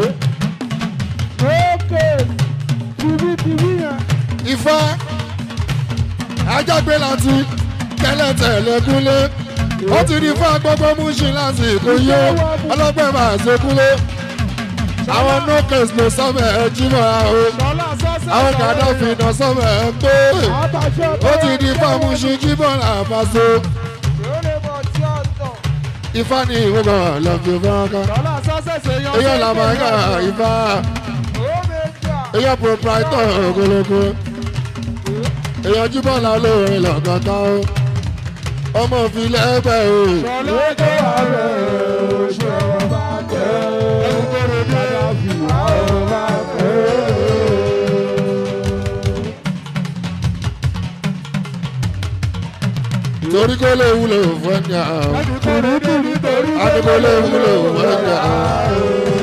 Ókè tv yẹn. Ifá ajágbé láti tẹ́lẹ̀tẹ̀lẹ̀ kúnlé. Ó ti di fún agbọ́gbọ́ Muṣi láti ìkóyó. Ọlọ́gbẹ́ máa ṣe kúnlé. Àwọn nókèsì ló sọ́mọ̀ ẹ̀ jímọ̀ra o. Àwọn Gaddafi náà sọ́mọ̀ ẹ̀ pé. Ó ti di fún Muṣi jímọ̀ra àbáṣe. Ifá ní ìwúgbọ̀n lọ́fi fọ́nká. Eyọ́ làmàgà Ifá. Eyọ́ proprietor ogologo. Eyọ́ jíbọ̀lá olórin lọ́gọ́ta o. Ọmọ òfìlẹ̀ ẹgbẹ́ o. Lọ́lọ́dọ̀ ààrẹ oṣù ọba tẹ́. Ẹgbẹ́rẹ́ Gaddafi àwọn bá fẹ́. Torí kó lè wúlò fún ẹni àwọn. Àdìgbò lè wúlò fún ẹni àwọn.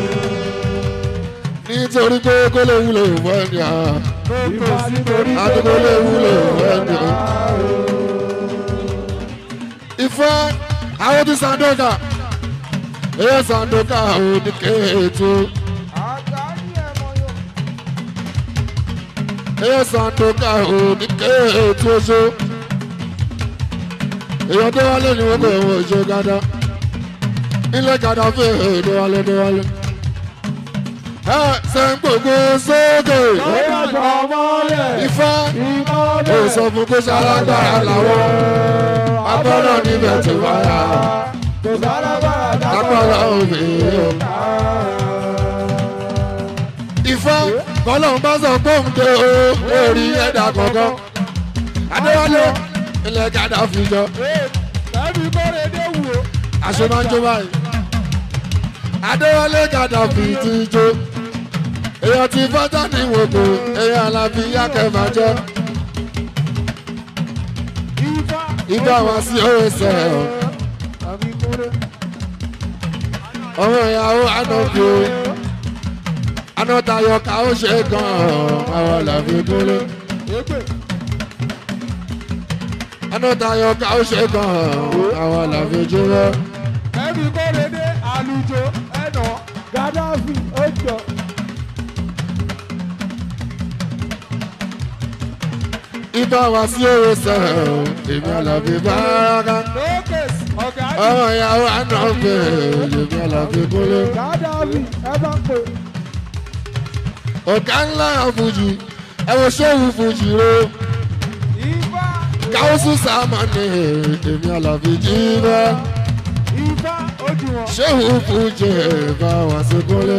Nítorí pé kó lè wúlò fún ẹni àwọn. Àdìgbò lè wúlò fún ẹni àwọn. Ifá àwọn ti Sandoka. Eyọ́ Sandoka ò ní kéètò. Eyọ́ Sandoka ò ní kéètò ṣó. Èèyàn Déwálé ni wọ́n bẹ̀rẹ̀ wọ́n ṣe gada. Ilé Gaddafi Déwálé. Ẹ ṣe ń gbogbo sókè. Ifá kò sọ fún kó ṣalágbára làwọn. Agbọ́dọ̀ níbẹ̀ tó wáyà. Lágbára òmìnir. Ifá bọ́lá ń bá sọ gbóhùn dé o. Orí ẹ̀dá kọ̀ọ̀kan. Adéwálé. Ilé Gaddafi jọ. Aṣọ máa ń jó báyìí. Adéwálé Gaddafi ti jó. Èèyàn ti fọ́jà ní ìwòkò. Èèyàn Alábí Yákẹ́fà jẹ́. Ibà wá sí OSL. Ọmọ ìyàwó Ànàbí. Anọ́tayọ̀ ká ó ṣe gan-an. Àwọn làbí kúlé. Anọ́tayọ̀ ká ó ṣe gan-an. Àwọn làbí jùlọ. Ẹbí kọ́lé dé àlùjọ ẹ̀nà Gaddafi ó jọ. Ibà wá sí OSL. Èmi Àlàbí Báràká. Ọmọ ìyàwó Ànàbí. Èmi Àlàbí kúlé. Gaddafi ẹ bá pè. Ọ̀gá ńlá Fújì. Ẹ wo ṣéwù Fújì ro. Káwọ́sù Sàmánì. Èmi Àlàbí jíbá. Ifá ojú wọn. Ṣéwù Fújì bá wá sí kúlé.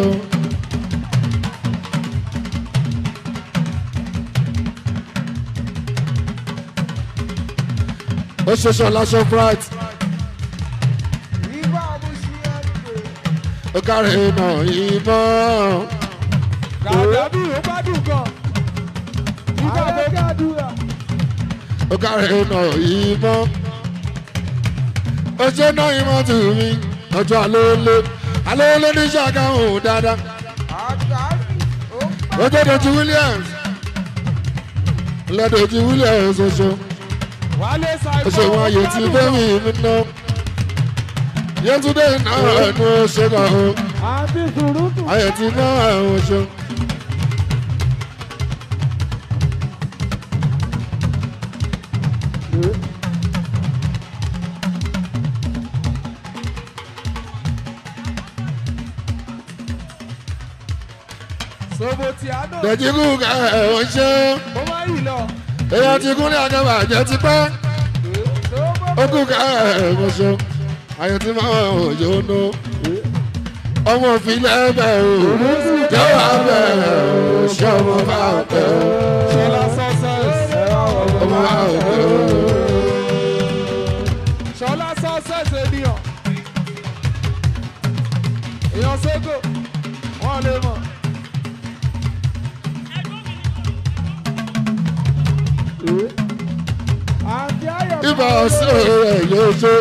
Ó ṣe Ṣọlá Shoprite. Ifá Muṣi ẹ̀dùn. Ó kárí iná ìbọn. Gaddafi ó gbádùn gan. Ifá ló gàdúrà. Ó kárí iná ìbọn. Ó ṣe náà ìmọ̀ tù mí. Ọjọ́ alóòlé ní Ṣàgámù dáadáa. Ó jẹ́ Dèjì Williams. Lẹ́dẹ̀jì Williams oṣù. Oṣù wọn ayé ti bẹ́ẹ̀mì mi ná. Yétúndé náà ẹnu ṣe kàn ó. Ayé ti náà ẹ̀hún oṣù. Dèjì kúkà ẹ̀hún ṣe. Èèyàn ti kún ní àgàbà jẹ́ ti pẹ́. Ó kúkà ẹ̀hún ṣe. Ayé ti máa ń òjò nù. ọmọ òfìlẹ̀ bẹ̀ o jẹ́ wà bẹ̀ o ṣé ọmọ bá bẹ̀ o Ṣọlá success. ọmọ bá bẹ̀ o. Ṣọlá success ènìyàn. Èèyàn Sego, wọ́n lè mọ̀. Àǹtí Ayọ̀ ibà sí ẹ̀ yóò ṣe.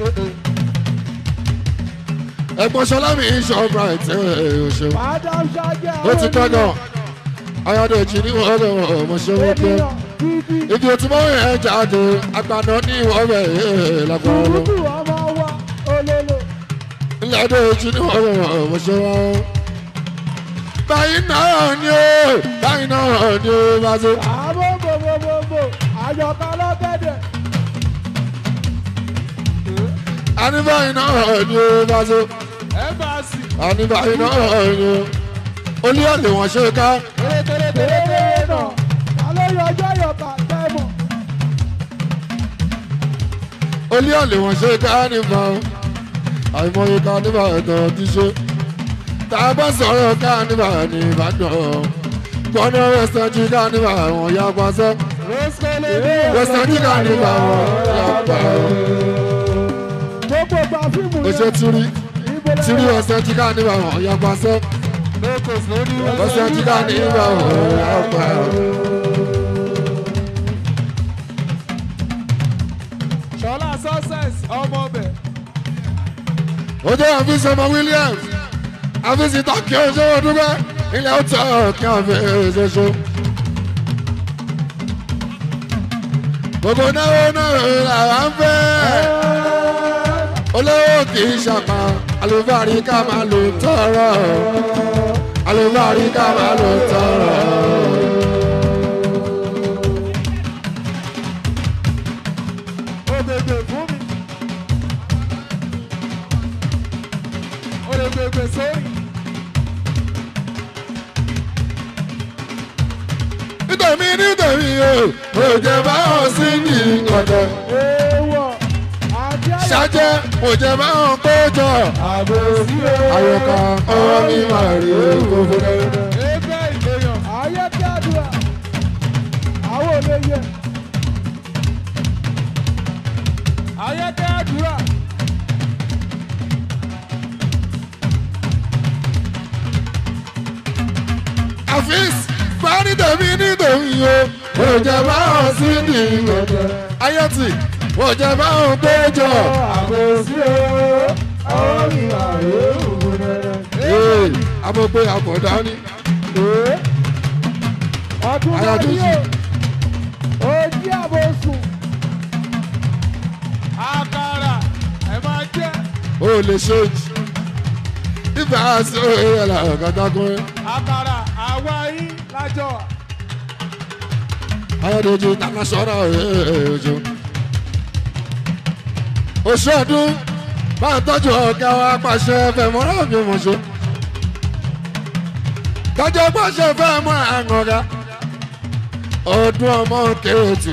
ẹ̀gbọ́n Ṣọlá mi ń ṣọ́ bright yóò ṣe. Madam Ṣáájú ó ti pẹ́ gan Ayọ̀dèjì ní wọ́n rẹ̀ wọ́n mo ṣe wọ́n pé ibi tí mo rìn ẹ̀ jáde àgbàdo ní ìwọ́n rẹ̀ lágbára lọ. Kúrú ọmọ wa olólo. ilé Adéjì ní wọ́n rẹ̀ wọ́n mo ṣe wọ́n. báyìí náà ni ó báyìí náà ni ó bá ṣe. Àbọ̀ bòbòbòbò àjọpá lọ́gẹ̀dẹ̀. àní báyìí náà ni ó bá ṣe. Ẹ́mbàsì. àní báyìí náà ni ó. olú ọ̀lẹ̀ wọ́n ṣe ká. Tẹ́lẹ̀tẹ́lẹ̀ náà. Alóyè ọjọ́ yọ̀ọ̀ká tẹ́mọ̀. olú ọ̀lẹ̀ wọ́n ṣe ká nípa àìmọye ká nípa ẹ̀tọ́ ti ṣe. tá a bá sọ̀rọ̀ ká nípa ní Ìbàdàn gbọ́dọ̀ western jí ká nípa àwọn ya pàṣẹ. western jí ká nípa àwọn ya pa. Gbogbo gba fíìmù ó ṣe tírí western jí ká nípa àwọn ya pàṣẹ. western jí ká nípa àwọn ya pa. Ṣọlá success ọmọ bẹ̀. ó jẹ́ àfihàn ọmọ Williams àfihàn tọ́kì oṣù ọdúnbẹ́ ilẹ̀ ọ̀tọ̀ kí àfihàn ṣoṣo. gbogbo náwó náà làwọn ń fẹ́ olówó kì í ṣàpá àlùbárí ká máa lò tọrọ àlùbárí ká máa lò tọrọ. Ó bèbè fún mi. Ó lè bèbè sórí. nítorí o ò jẹ́ báwọn sí ní ọ̀dọ̀. Èèwọ̀ àti ṣájẹ́ ò jẹ́ báwọn kójọ. àbòsí o. àyọkà ọwọ́ mi máa rí oko fún ẹ. Ẹgbẹ́ ìgbéyàn. Ayé kí àdúrà. Àwọn ò lè yẹ. Ayé kí àdúrà. àfíìs fárí tèmi nítorí o ò jẹ́ báwọn sí ní ọ̀dọ̀. ayọ̀tì ò jẹ́ báwọn kójọ. Àbòsí o. Ọwọ́ mi máa rí òkú rẹ̀. ee àmọ́ pé àbọ̀dá ni. Ọdún bá Ayọ̀túnjì. ní o. Ojí àbòsùn. Àkàrà ẹ̀ máa jẹ́. o lè ṣe ìfẹ́ àti òye ẹ̀la ọ̀gádágún. Àkàrà àwa yín lájọ. ayọ̀dèjì international oṣù. oṣù ọdún bá ń tọ́jú ọ̀gá wa pàṣẹ fẹ́ mọ́ra òbí mọ̀ṣẹ́. tọ́jú pàṣẹ fẹ́ mọ́ra àgànga. ọdún ọmọ kéètù.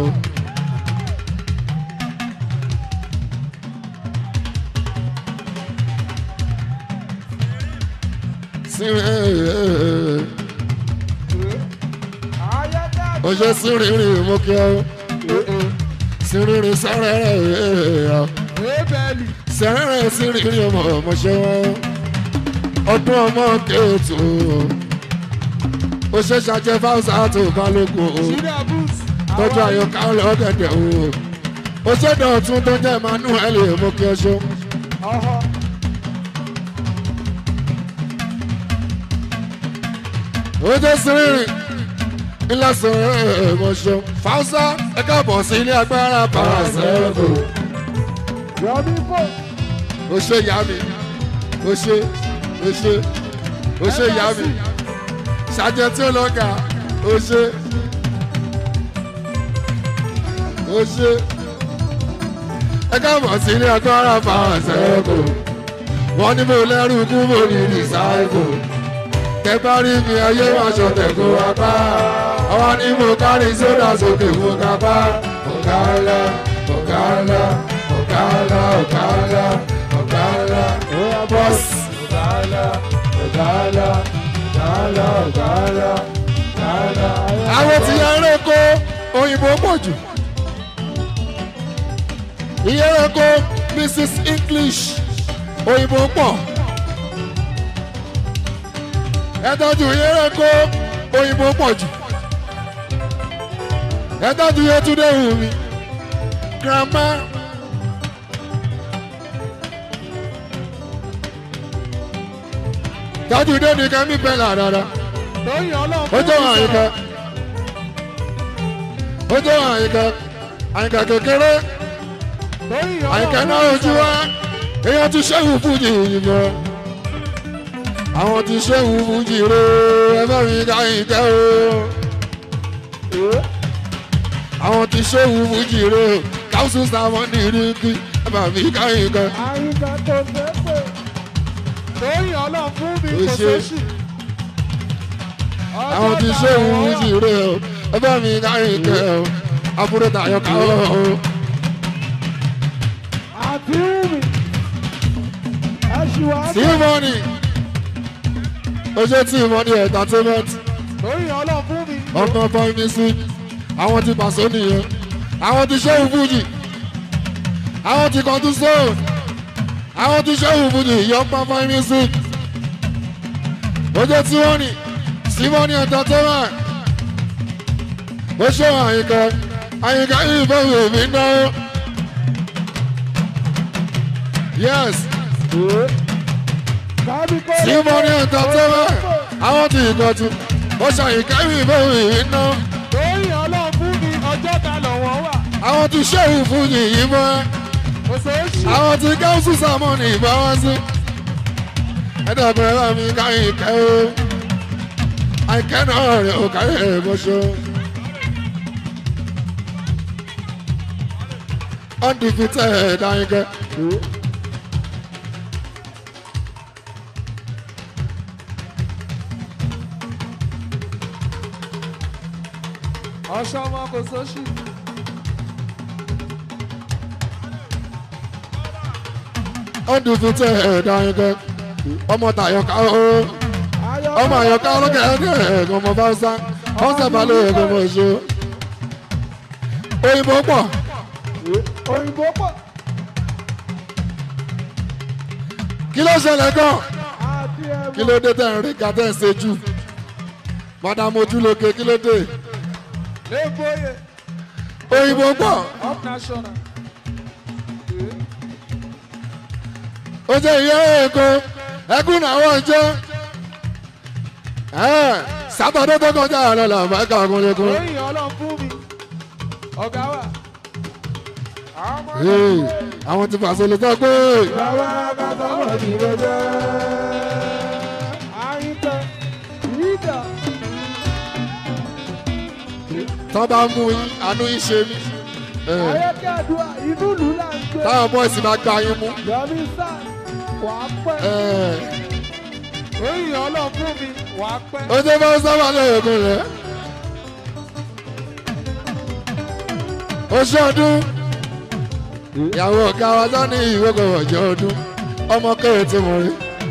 oṣù sírìrì mú kí ọ sírìrì sẹ́rẹ̀rẹ̀ Ébẹ̀lì. sẹ́rẹ̀rẹ̀ sírìrì ọmọ ọmọṣẹ́ wọn ọdún ọmọ kéètù oṣù ṣàjẹ́ fáwọsà tó balógun Ṣídà boots. tọ́jú àyọkà ọlọ́gẹ̀dẹ̀ oṣù dọ̀tún tó jẹ́ Emmanuel mú kí ọ ṣó. Ọ̀họ̀. ojú sírìrì ńlá sọ̀rọ̀ ẹ̀mọ̀ṣọ́ fáwọsà ẹ káàbọ̀ sí ilé agbára pàṣẹ́kù. Yọ̀mí fò. ó ṣe ìyá mi ó ṣe ìyá mi ṣàjẹ tí ó lọ gà ó ṣe ẹ káàbọ̀ sí ilé agbára pàṣẹ́kù. wọ́n ní mo lẹ́rù kú mo ní rìsáìkù. tẹ́gbá rí mi ayé wọn ṣọ̀tẹ̀ kó wá bá. àwọn ní mo kárí sódà sókè mo ká bá. ọ̀gá ńlá ọ̀gá ńlá ọ̀gá ńlá ọ̀gá ńlá ọ̀gá ńlá bọ́ọ̀sì. àwọn tí yẹn rẹ́kọ̀ òyìnbó pọ̀ jù ìyẹn rẹ́kọ̀ Mrs English òyìnbó pọ̀ ẹ tọ́jú ìyẹn rẹ́kọ̀ òyìnbó pọ̀ jù ẹ tọ́jú Yétúndé Wùmí grandma. Tọ́jú dé ní kẹ́mí bẹ́là rárá. Ó jẹ́ àyíká. Ó jẹ́ àyíká. Àyíká kékeré. Àyíká náà ojú wa. Èèyàn ti ṣẹ́wù fújì yìnbọn. Àwọn ti ṣẹ́wù fújì ró. Ẹ bá mi ká àyíká o. Àwọn ti ṣẹ́wù fújì ró. Káwùsù sáwọn ní ìrìnkì. Ẹ bá mi ká àyíká. Àyíká tó fẹ́ pè. Lóyìn ọlọ́run fún mi kò sóṣì. Àwọn ti ṣe òun sì rè o, ẹ bá mi káyìn kẹ o, àbúrò tàyọ̀ ká o. Àti mi, ẹ ṣì wá. Tímọ́nì, ó ṣe Tímọ́nì entertainment. Lóyìn ọlọ́run fún mi. Ọmọ fọyín sí, àwọn ti pàṣẹ nìyẹn, àwọn ti ṣe òun fújì, àwọn ti kọ́ńtù sóò. Àwọn ti ṣe òfújì yọpá fáìmì sí ojú tí wọ́n ní Tímọ́nì entertainment ó ṣe àyíká yìí fẹ́ràn èmi náà yes Tímọ́nì entertainment àwọn ti ìkọ̀tù ó ṣe àyíká yìí fẹ́ràn èmi náà. Lórí ọlọ́run fún mi ọjọ́ ta lọ́wọ́ wà. Àwọn ti ṣe òfújì yìí mọ́ àwọn tí káwùsù sàmọ́nì ìbáwá sí ẹ̀dọ́gbẹ̀rẹ̀ bá mi káyìn kẹ́ o àìkẹ́ náà rẹ̀ ò káyìn ẹ̀gbọ́ṣọ́ undefeated àyìnkẹ́. Ọ̀ṣọ́ ọmọ kò sóṣì. Undefeated àyìnkẹ́ ọmọ tàyọ̀ká o ọmọ àyọ̀ká ọlọ́kẹ́ ẹ̀ẹ́dẹ́ ọmọ bá sá ọ̀sẹ̀ balẹ̀ ẹ̀gbọ́n mọ̀ ṣe òyìnbó pọ̀. Òyìnbó pọ̀. Kí ló ṣẹlẹ̀ gan? Kí ló dé tẹ̀ ń rí ká tẹ̀ ń ṣe jù? Madam Ojúlóge kí ló dé? Lébóyè. Òyìnbó pọ̀. Up national. Ó jẹ́ ìyá Èkó ẹkún àwọn ìjọ Sátọ̀dé tó kọjá àlọ́ làwọn ẹ̀ka ọkùnrin. Lóyìn ọlọ́run fún mi ọ̀gá wà. Àwọn ti fàṣẹ lè sọ pé. Bàbá bàbá wọ̀ ní lọ́jọ́. Àyíká ìdá. Tọ́ bá mú àánú yín ṣe mí. Ayọ́kẹ́ àdúrà inú ìlú là ń gbé. Táwọn bọ́ọ̀sì máa gba yín mú. Yọ̀mí sáà wà á pẹ́. Lóyìn ọlọ́run fún mi wà á pẹ́. Ó jẹ́ bá sábà lẹ́yìn rẹ̀. Oṣù ọdún. Ìyàwó ọ̀gá wa tó ní ìwé kọ̀wọ̀ ọjọ́ ọdún. Ọmọ kéré tí mo rí.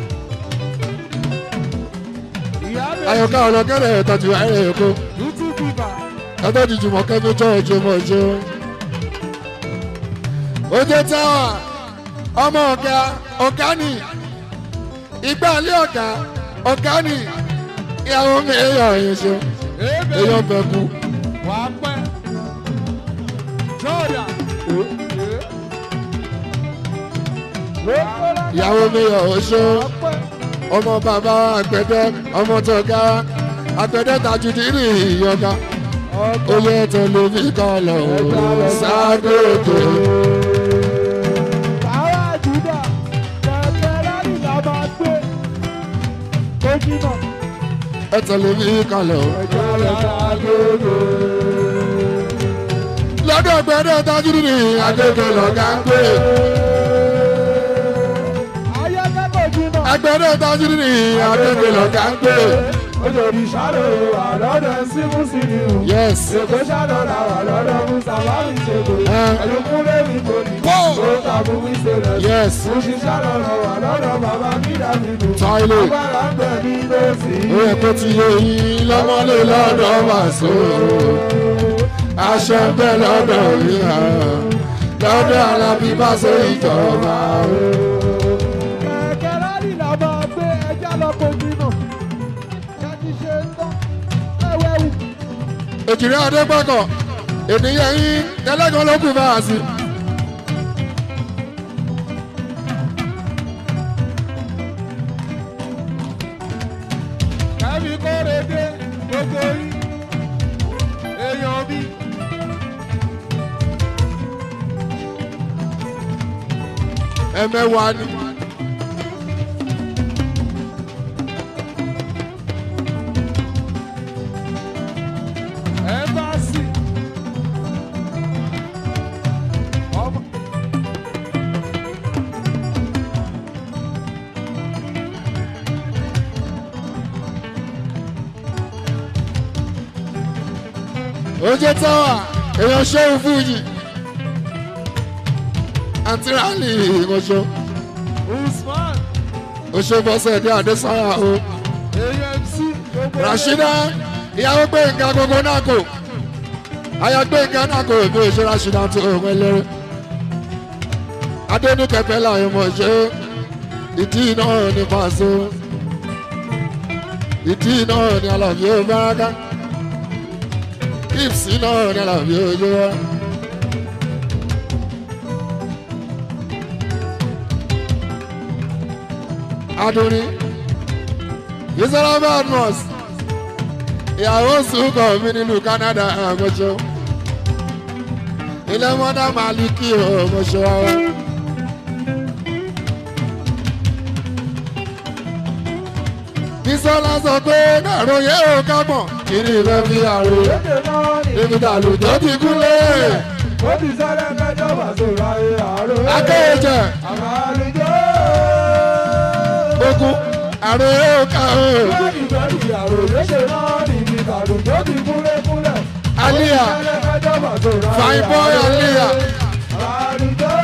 Àyọ̀ká ọlọ́kẹ́rẹ́ ìtọ́jú àìrè Èkó. Ẹjọ́ ti jùmọ̀ kẹ́mi tó ọjọ́ mọ̀ ọjọ́. Ó jẹ́ táwà ọmọ ọ̀gá ni ìgbà ilé ọ̀gá ni ìyàwó mi èèyàn ẹ̀yìn ṣe èèyàn bẹ̀kú. Wà á pẹ́. Jọ́ọ̀dà. Ìyàwó mi yọ̀ ọ́ ṣó ọmọ bàbá àgbẹ̀dẹ ọmọ tọ̀gá àgbẹ̀dẹ Tajudeen ìyọ̀gá oyè tẹ̀lé mi kan lọ sáàdóòdò. Àwọn àjùdà kẹ̀kẹ́ láti sábà gbé ojúmọ̀. Ẹ tẹ̀lé mi kan lọ. Lọ́dọ̀ àgbẹ̀dẹ Tajudeen àgbẹ̀dẹ lọ́gá ń gbé. Àgbẹ̀dẹ Tajudeen àgbẹ̀dẹ lọ́gá ń gbé. Ojòdì ṣàlò wà lọ́dọ̀ símú sí ni o. Yes. Èkó ṣàlò là wà lọ́dọ̀ Musa wà ní ṣègò. Ẹlòmú lèmi kò ní. Ó tàbí wí ṣẹlẹ̀. Yes. Oṣù ṣàlò wà lọ́dọ̀ bàbá mi dàbí dùn. Táílò. Agbára ń bẹ̀ ní lọ́sí. Ó yẹ kó ti yé yín lọ́mọlé lọ́dọ̀ Wàsó. Aṣọ ń bẹ lọ́dọ̀ ìhà. Lọ́dọ̀ Alábí Bàṣọ ìjọba. Kẹ̀kẹ́ rálì là máa gbé ẹja lọ́kọ̀ jìnnà. Kẹ́kí ṣe ń tán. Ẹ̀wẹ̀wù. Èjìrẹ́ Adépọ̀kọ̀. Ènìyàn yín tẹ́lẹ̀kan ló kù bá a sí. Kẹ́mi kóre dé gbogbo yín. Èèyàn bí. Ẹ̀mẹ́wàá ni. Ẹ́mbásì. Ọmọ. Oúnjẹ táwà èèyàn ṣéun fújì. Àǹtí Rálì ìmọ̀ṣọ́. Usman. Oṣèbọ̀sẹ̀ ní Adésanya o. AMC. Rashida ìyàwó Gbénga gbogbo náà kò. Aya Gbénga náà kò bí oṣù Rashida tó ohun eléré. Adéníkẹ́ Bẹ́lá ìmọ̀ṣọ́. Ìdí náà ní Paso. Ìdí náà ní Alábí Báràká. Ìpsì náà ní Alábí Ojúwá. Adoni Yisara Badmus ìyàwó sùkọ̀ mi nílùú Canada àmọ́ṣọ́ ilé mọ́dá Maliki ọmọṣọ́ àwọn. Bísọ́lá sọ pé àròyé ò kápọ̀n kí ni ìfẹ́ fi àròyé níbi tàlùjọ ti kúlẹ̀. Ó ti sọ́lẹ̀ mẹ́jọ Wàsó ráyé àròyé. Akéèjẹ Àmàlùjọ́. ogun àròyé ò ká o. Bẹ́ẹ̀ni bẹ́ẹ̀ni àròyé ṣe náà níbi tàlùjọ́ ti kúlẹ̀ kúlẹ̀. Aliyah fine boy Aliyah. Àmàlùjọ́.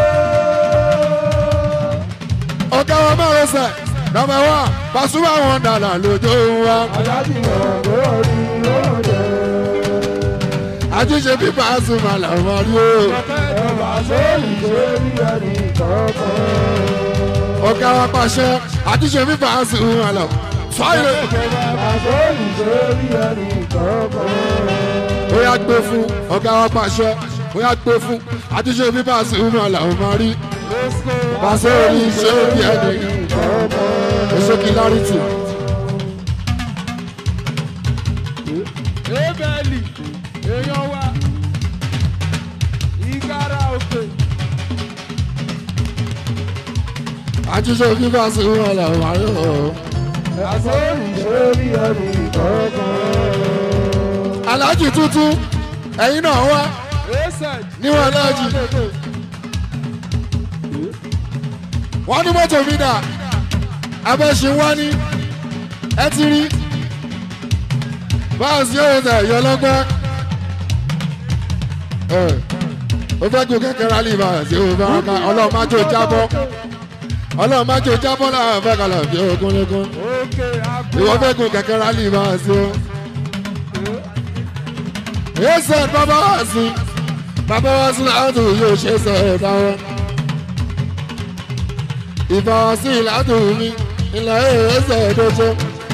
Ọ̀gá wa mẹ́rin sẹ̀ number one Pasuma wọn dàda lójó wa. Adájí ọ̀rọ̀ orí lóde. Àjíṣe bí Pasuma làwọn rí o. Ẹ̀bà sórí ṣe rí ẹni kọ̀ọ̀kan. Ọ̀gá wa pàṣẹ àjíṣe bí Pasuma lọ. Fáìlì. Ẹ̀bà sórí ṣe rí ẹni kọ̀ọ̀kan. Ó yá gbé fún ọ̀gá wa pàṣẹ. Ó yá gbé fún àjíṣe bí Pasuma làwọn máa rí. Pàṣẹ orí ṣe bí ẹni oṣooki lárìtì. Ebeli èèyàn wa Ìgárá òkè. Àjíṣe bí Pasuma làwọn máa rí o. Àsórí ṣe rí ẹni kọ̀ọ̀kan. Aláàjì tuntun ẹ̀yin náà wá níwọ̀n aláàjì. Wọ́n ní mọ́tò mi dà abẹ́ṣe wá ní ẹ ti rí báàsì yóò tẹ̀ yọ lọ́gbọ́n. Ó fẹ́ gùn kẹ̀kẹ́ rálì báàsì ó bá wọn ká ọlọ́run má jò jábọ́ ọlọ́run má jò jábọ́ láwọn fẹ́ kàlà bí ogún lẹ́gún. Ìwọ fẹ́ gùn kẹ̀kẹ́ rálì báàsì ó. Yéṣẹ́ bàbá wá sí láti yóò ṣe sọ̀rọ̀ dáwọn. Ìbọn sí láti mi ilẹ̀ ẹ̀ẹ́sẹ̀ ẹ̀dọ́jọ́.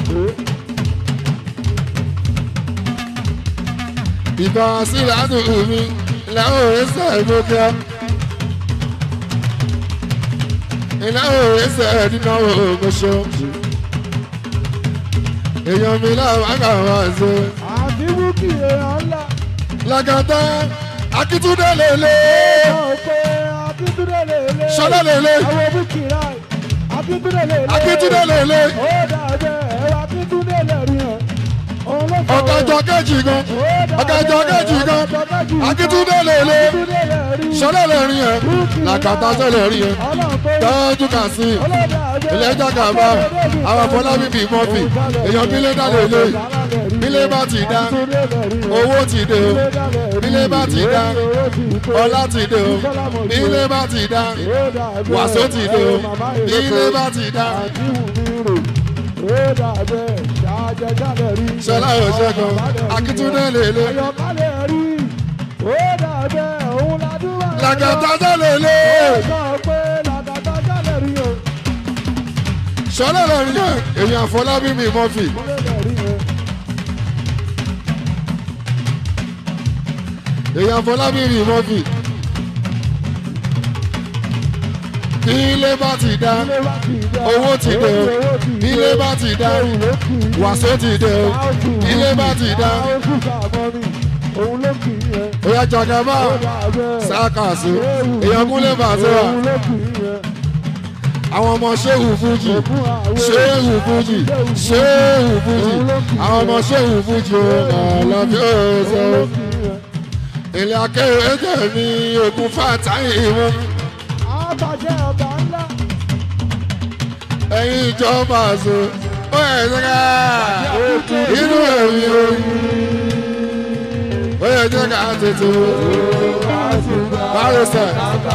Ìbọn sí láti mi ilẹ̀ ẹ̀ẹ́sẹ̀ ẹ̀dọ́jọ́. Ilẹ̀ ẹ̀ẹ́sẹ̀ ẹ̀dínàwó ọmọṣọ́. Èèyàn mi láwọn àgbà ṣe. Àbí Búkì èèyàn ńlá. Lagata Akíntúndé lèlè. Akíntúndé lèlè. Ṣọlá lèlè. Àwọn Búkì ráì. Akíntúndé lèlè. Akíntúndé lèlè. Ó dàbẹ̀ ẹ̀rọ Akíntúndé lẹ̀rí ẹ̀. Ọ̀gájọ́ ọ̀gẹ̀jọ kejì gan ọ̀gẹ̀jọ kejì gan Akíntúndé lèlè sọlẹ̀ lẹ́rìn yẹn làkàtà sọlẹ̀ rí yẹn tọ́jú kà sí ilé jàgàbá àwọn Afọlábí bíi mọ́fì èèyàn bílé dá lèlè bílé bá ti dá owó ti dé o bílé bá ti dá ọlá ti dé o bílé bá ti dá wàsó ti dé o bílé bá ti dá. Ṣọlá yóò ṣẹ́gun Akíntúndé lèlè làkàtà lèlè Ṣọlá lẹ́rìn yẹn èèyàn Afọlábí mi mọ́fì. Èèyàn Afọlábí mi mọ́fì. Ilé bá ti dá owó ti dé o ilé bá ti dá wàsó ti dé o ilé bá ti dá. Oya Jagaba Sakasu èèyàn Kúnlé Bàṣẹ́wà àwọn ọmọ Ṣéhù Fújì Ṣéhù Fújì Ṣéhù Fújì àwọn ọmọ Ṣéhù Fújì ọlọ́bí ọ̀ṣọ́ ilé akẹ́rẹ́ jẹ́ ní ogun fàtáyé wọn. Ẹ̀yin ìjọba àṣọ ó yẹ ká inú ẹ̀mí oyin ó yẹ ká tètè bárẹ̀sẹ̀.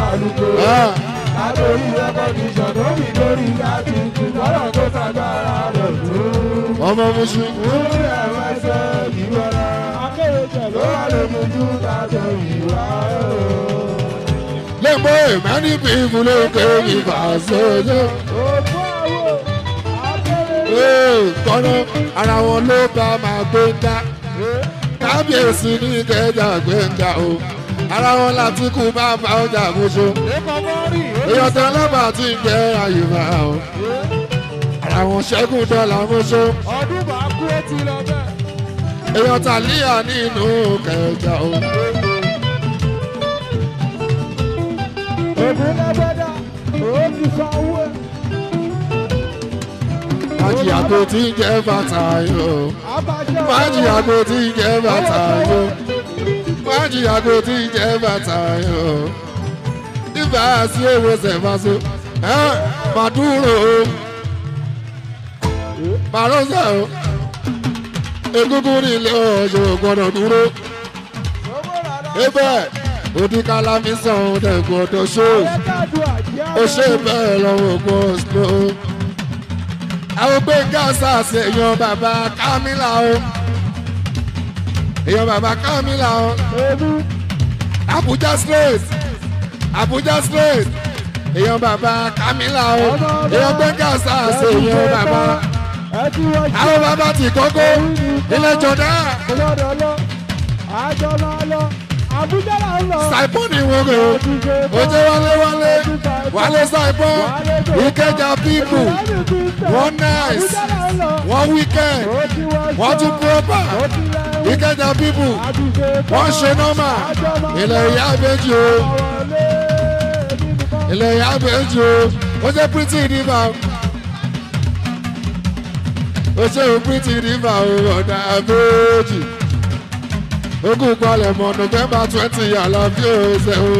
Adórí rẹ́kọ̀dìṣọ̀ tó fi lórí káàdì ìgbọ́dọ̀ tó ṣàgbára rẹ̀ tó. Ọmọ Mùsùlùmí. Lórí ẹ̀rọ ẹsẹ̀ ìwọ́ra. Akéwèjẹ̀ ló wà lójú tàbí ìwà ẹ̀rọ. Lẹ́gbọ́ many people ló kéwì Fàṣọjọ́. Kọ́nà ara wọn ló bá máa gbéńdá. Kábíyèsí ní Ìkẹjà gbéńdá o. Ara wọn láti kú bá bá ọjà Mùsù. Èèyàn tẹ lọ́bàá tí ń jẹ́ àyùbá o. Ara wọn ṣẹ́gun dọ́là Mùsù. Ọdún bá kú ó ti lọ bẹ́ẹ̀. Èèyàn Tàlíyà nínú Ìkẹjà o. Ògùn lẹ́gbẹ́dá, ó ti sanwó ẹ̀. Májì àgbo tí ń jẹ́ bàtà yó. Májì àgbo tí ń jẹ́ bàtà yó. Májì àgbo tí ń jẹ́ bàtà yó. Ibà sí owó sẹ̀fàṣọ. Màdúró o. Màrọ́sà o. Egúngún ní ilé ọ̀ṣọ́ gbọ́dọ̀ dúró. Ebẹ̀ òdìkálá mi sàn dẹ̀gbọ́dọ̀ ṣó. Ó ṣe bẹ́ẹ̀ lọ́wọ́ gbọ́sọ̀. Àwọn gbé gáàsà sí èèyàn bàbá Kámílà o. Èèyàn bàbá Kámílà o. Abuja straight. Abuja straight. Èèyàn bàbá Kámílà o. Èèyàn gbé gáàsà sí èèyàn bàbá. Àwọn bàbá ti kókó ilé jọ̀dá. Abuja là ń lọ. Saipon ni wọ́n rẹ̀ o. Ojú wálé wálé Saipon. Ìkẹjà people. Wọ́n nice. Wọ́n weekend. Wọ́n tún proper. Ìkẹjà people. Wọ́n ṣe normal. Ilẹ̀ ìyá àbẹ́jì o. Ilẹ̀ ìyá àbẹ́jì o. Ó jẹ́ pretty river. Ó ṣe pretty river o. Ọ̀dà àbẹ́jì. Ogun palẹ̀ mọ́ November 20 àlàbí ọ̀sẹ̀ o.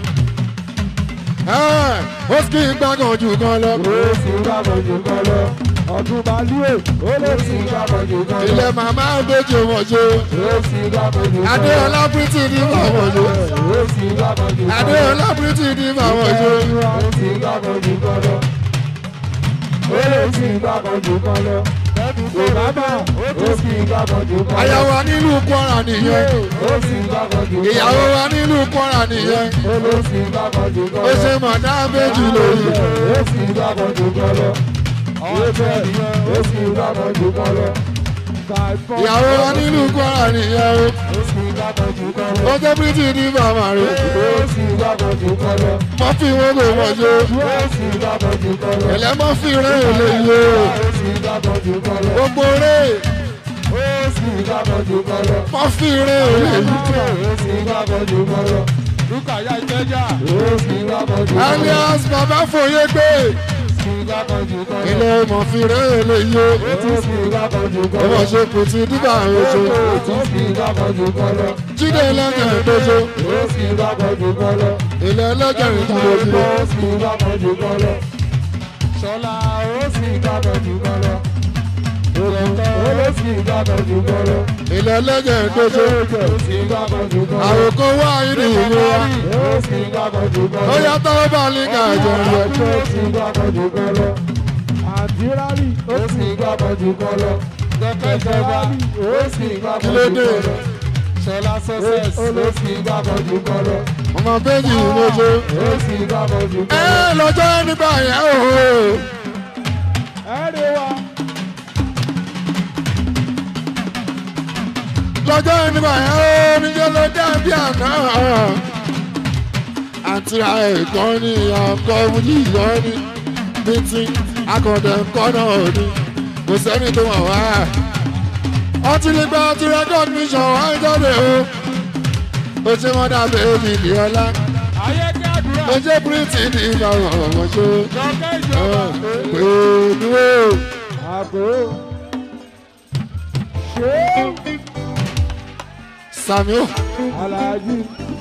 Ó sì kí n gbàgàn jù kan lọ. Ó sì gbàgàn jù kan lọ. Ọdún Balíò, ó lè sì gbàgàn jù kan lọ. Ilẹ̀ màmá Adéjì wọ̀jọ́. Ó sì gbàgàn jù kan lọ. Adéọlá Pretty ní fàwọ̀jọ́. Ó sì gbàgàn jù kan lọ. Adéọlá Pretty ní fàwọ̀jọ́. Ó sì gbàgàn jù kan lọ. Ó lè sì gbàgàn jù kan lọ. Bàbá ó sì gbàgàn jù kan lọ. Aya wa nílùú Kwara nìyẹn. Ó sì gbàgàn jù kan lọ. Ìyàwó wa nílùú Kwara nìyẹn. Ó sì gbàgàn jù kan lọ. Ó ṣe mọ̀dá méjì lórí. Ó sì gbàgàn jù kan lọ. Ó sì gbàgàn jù kan lọ. Ìyàwó wa nílùú Kwara nìyẹn o. Ó sì gbàgàn jù kan lọ. Ó jẹ́ Pretty ní bàbá rẹ̀. Ó sì gbàgàn jù kan lọ. Mọ́fì wọn kò mọ̀jọ́. Ó sì gbàgàn jù kan lọ. Ẹ̀lẹ́ mọ́fì rẹ̀ ò lè yé o. Ó sì gbàgàn jù kan lọ. Gbogbo rẹ̀. Ó sì gbàgàn jù kan lọ. Mọ́fì rẹ̀ ò lè yí. Ó sì gbàgàn jù kan lọ. Lúkàyà Ìkẹjà. Ó sì gbàgàn jù kan lọ. Alias Bàbá Fòye gbé. Ó sì ilé ọmọ fi rẹ̀ lè yó ọmọ ṣe kù ti dígbà oṣù jíde lẹ́jẹ̀ ìdójú ilé ẹlẹ́jẹ̀ ìdójú. Ṣọlá ó sì gbàgbọ́ jù kan lọ. Ó sì gbàgbọ́ jù kan lọ. ilé ẹlẹ́jẹ̀ ìdójú àròkọ wá ìrì ìlú wa ó yàtọ̀ ó bá ní ká jẹ rẹ. Ó sì gbàgbọ́ jù kan lọ. Àdírálì ó sì gbàgbọ́ jù kan lọ. Kẹ̀kẹ́jọba ó sì gbàgbọ́ jù kan lọ. Ṣọlá success ó sì gbàgbọ́ jù kan lọ. ọmọ méjì lójú. Ó sì gbàgbọ́ jù kan lọ. lọ́jọ́ nígbà yẹn o. Ẹ̀rẹ̀ wa. lọ́jọ́ nígbà yẹn o níjẹ́ ló dàbí àná. àti àìkọ́ ní ọkọ̀ wúlí yọ ní bíntín akọ̀dẹ̀ ńkọ́ náà ní kò sẹ́ni tó wà wá. ọtí lè gba ọtí recognition wá jáde o. ó ṣe mọ́ dàbí èmi ní ọlá. ó ṣe pírítì ní ìbáwọ̀ ọ̀wọ̀ ṣe. pé dúró. Àbò. Ṣé Samuel Aláàjì.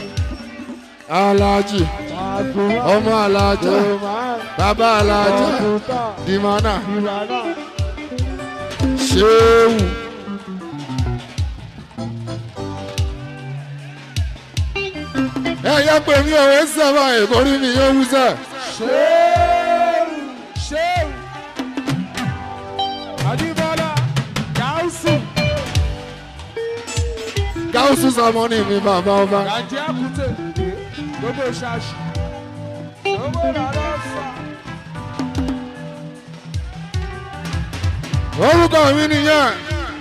Alhaji ọmọ Alhaja bàbá Alhaja Dimana Ṣéwù ẹ̀yà pé mi ò wé sábà ìkórí mi yóò wú sẹ́. Ṣéwù Adébọ́lá Gáúsù. Gáúsù Sàmọ́nì mi bàbá ọba. Gàjí Àkútè gbogbo ṣáṣì gbogbo rárá fà. Orúkọ mi nìyẹn.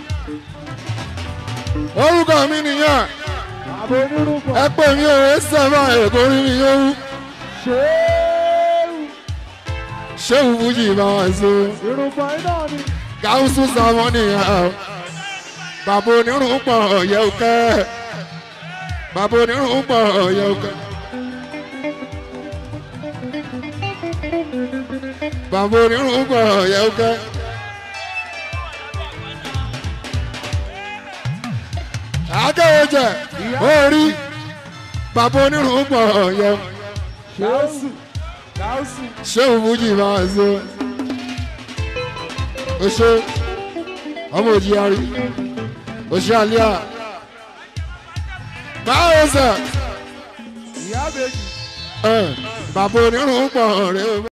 Orúkọ mi nìyẹn. Àbò onírúkọ. Ẹ pè mí ò wé sábà ìkórí mi yóò wú. Ṣéwù. Ṣéwù Fújì bá wà sí. Irúgbọ iná ni. Gáúsù Sàmọ́nì bàbá onírun pọ̀ ọ̀yẹ́ òkẹ́. Bàbá onírun pọ̀ ọ̀yẹ́ òkẹ́. Bàbá onírun pọ̀ ọ̀yẹ́ òkẹ́. Akẹ́wọ́jẹ orí bàbá onírun pọ̀ ọ̀yẹ́. Gáúsù. Gáúsù. Ṣéwù Fújì máa ń ṣe. O ṣe ọmọ òjì yarí. O ṣe àlíyà. Báwo sẹ̀? Ìyá bèjì. Bàbá onírun pọ̀ ọ̀rẹ́ o.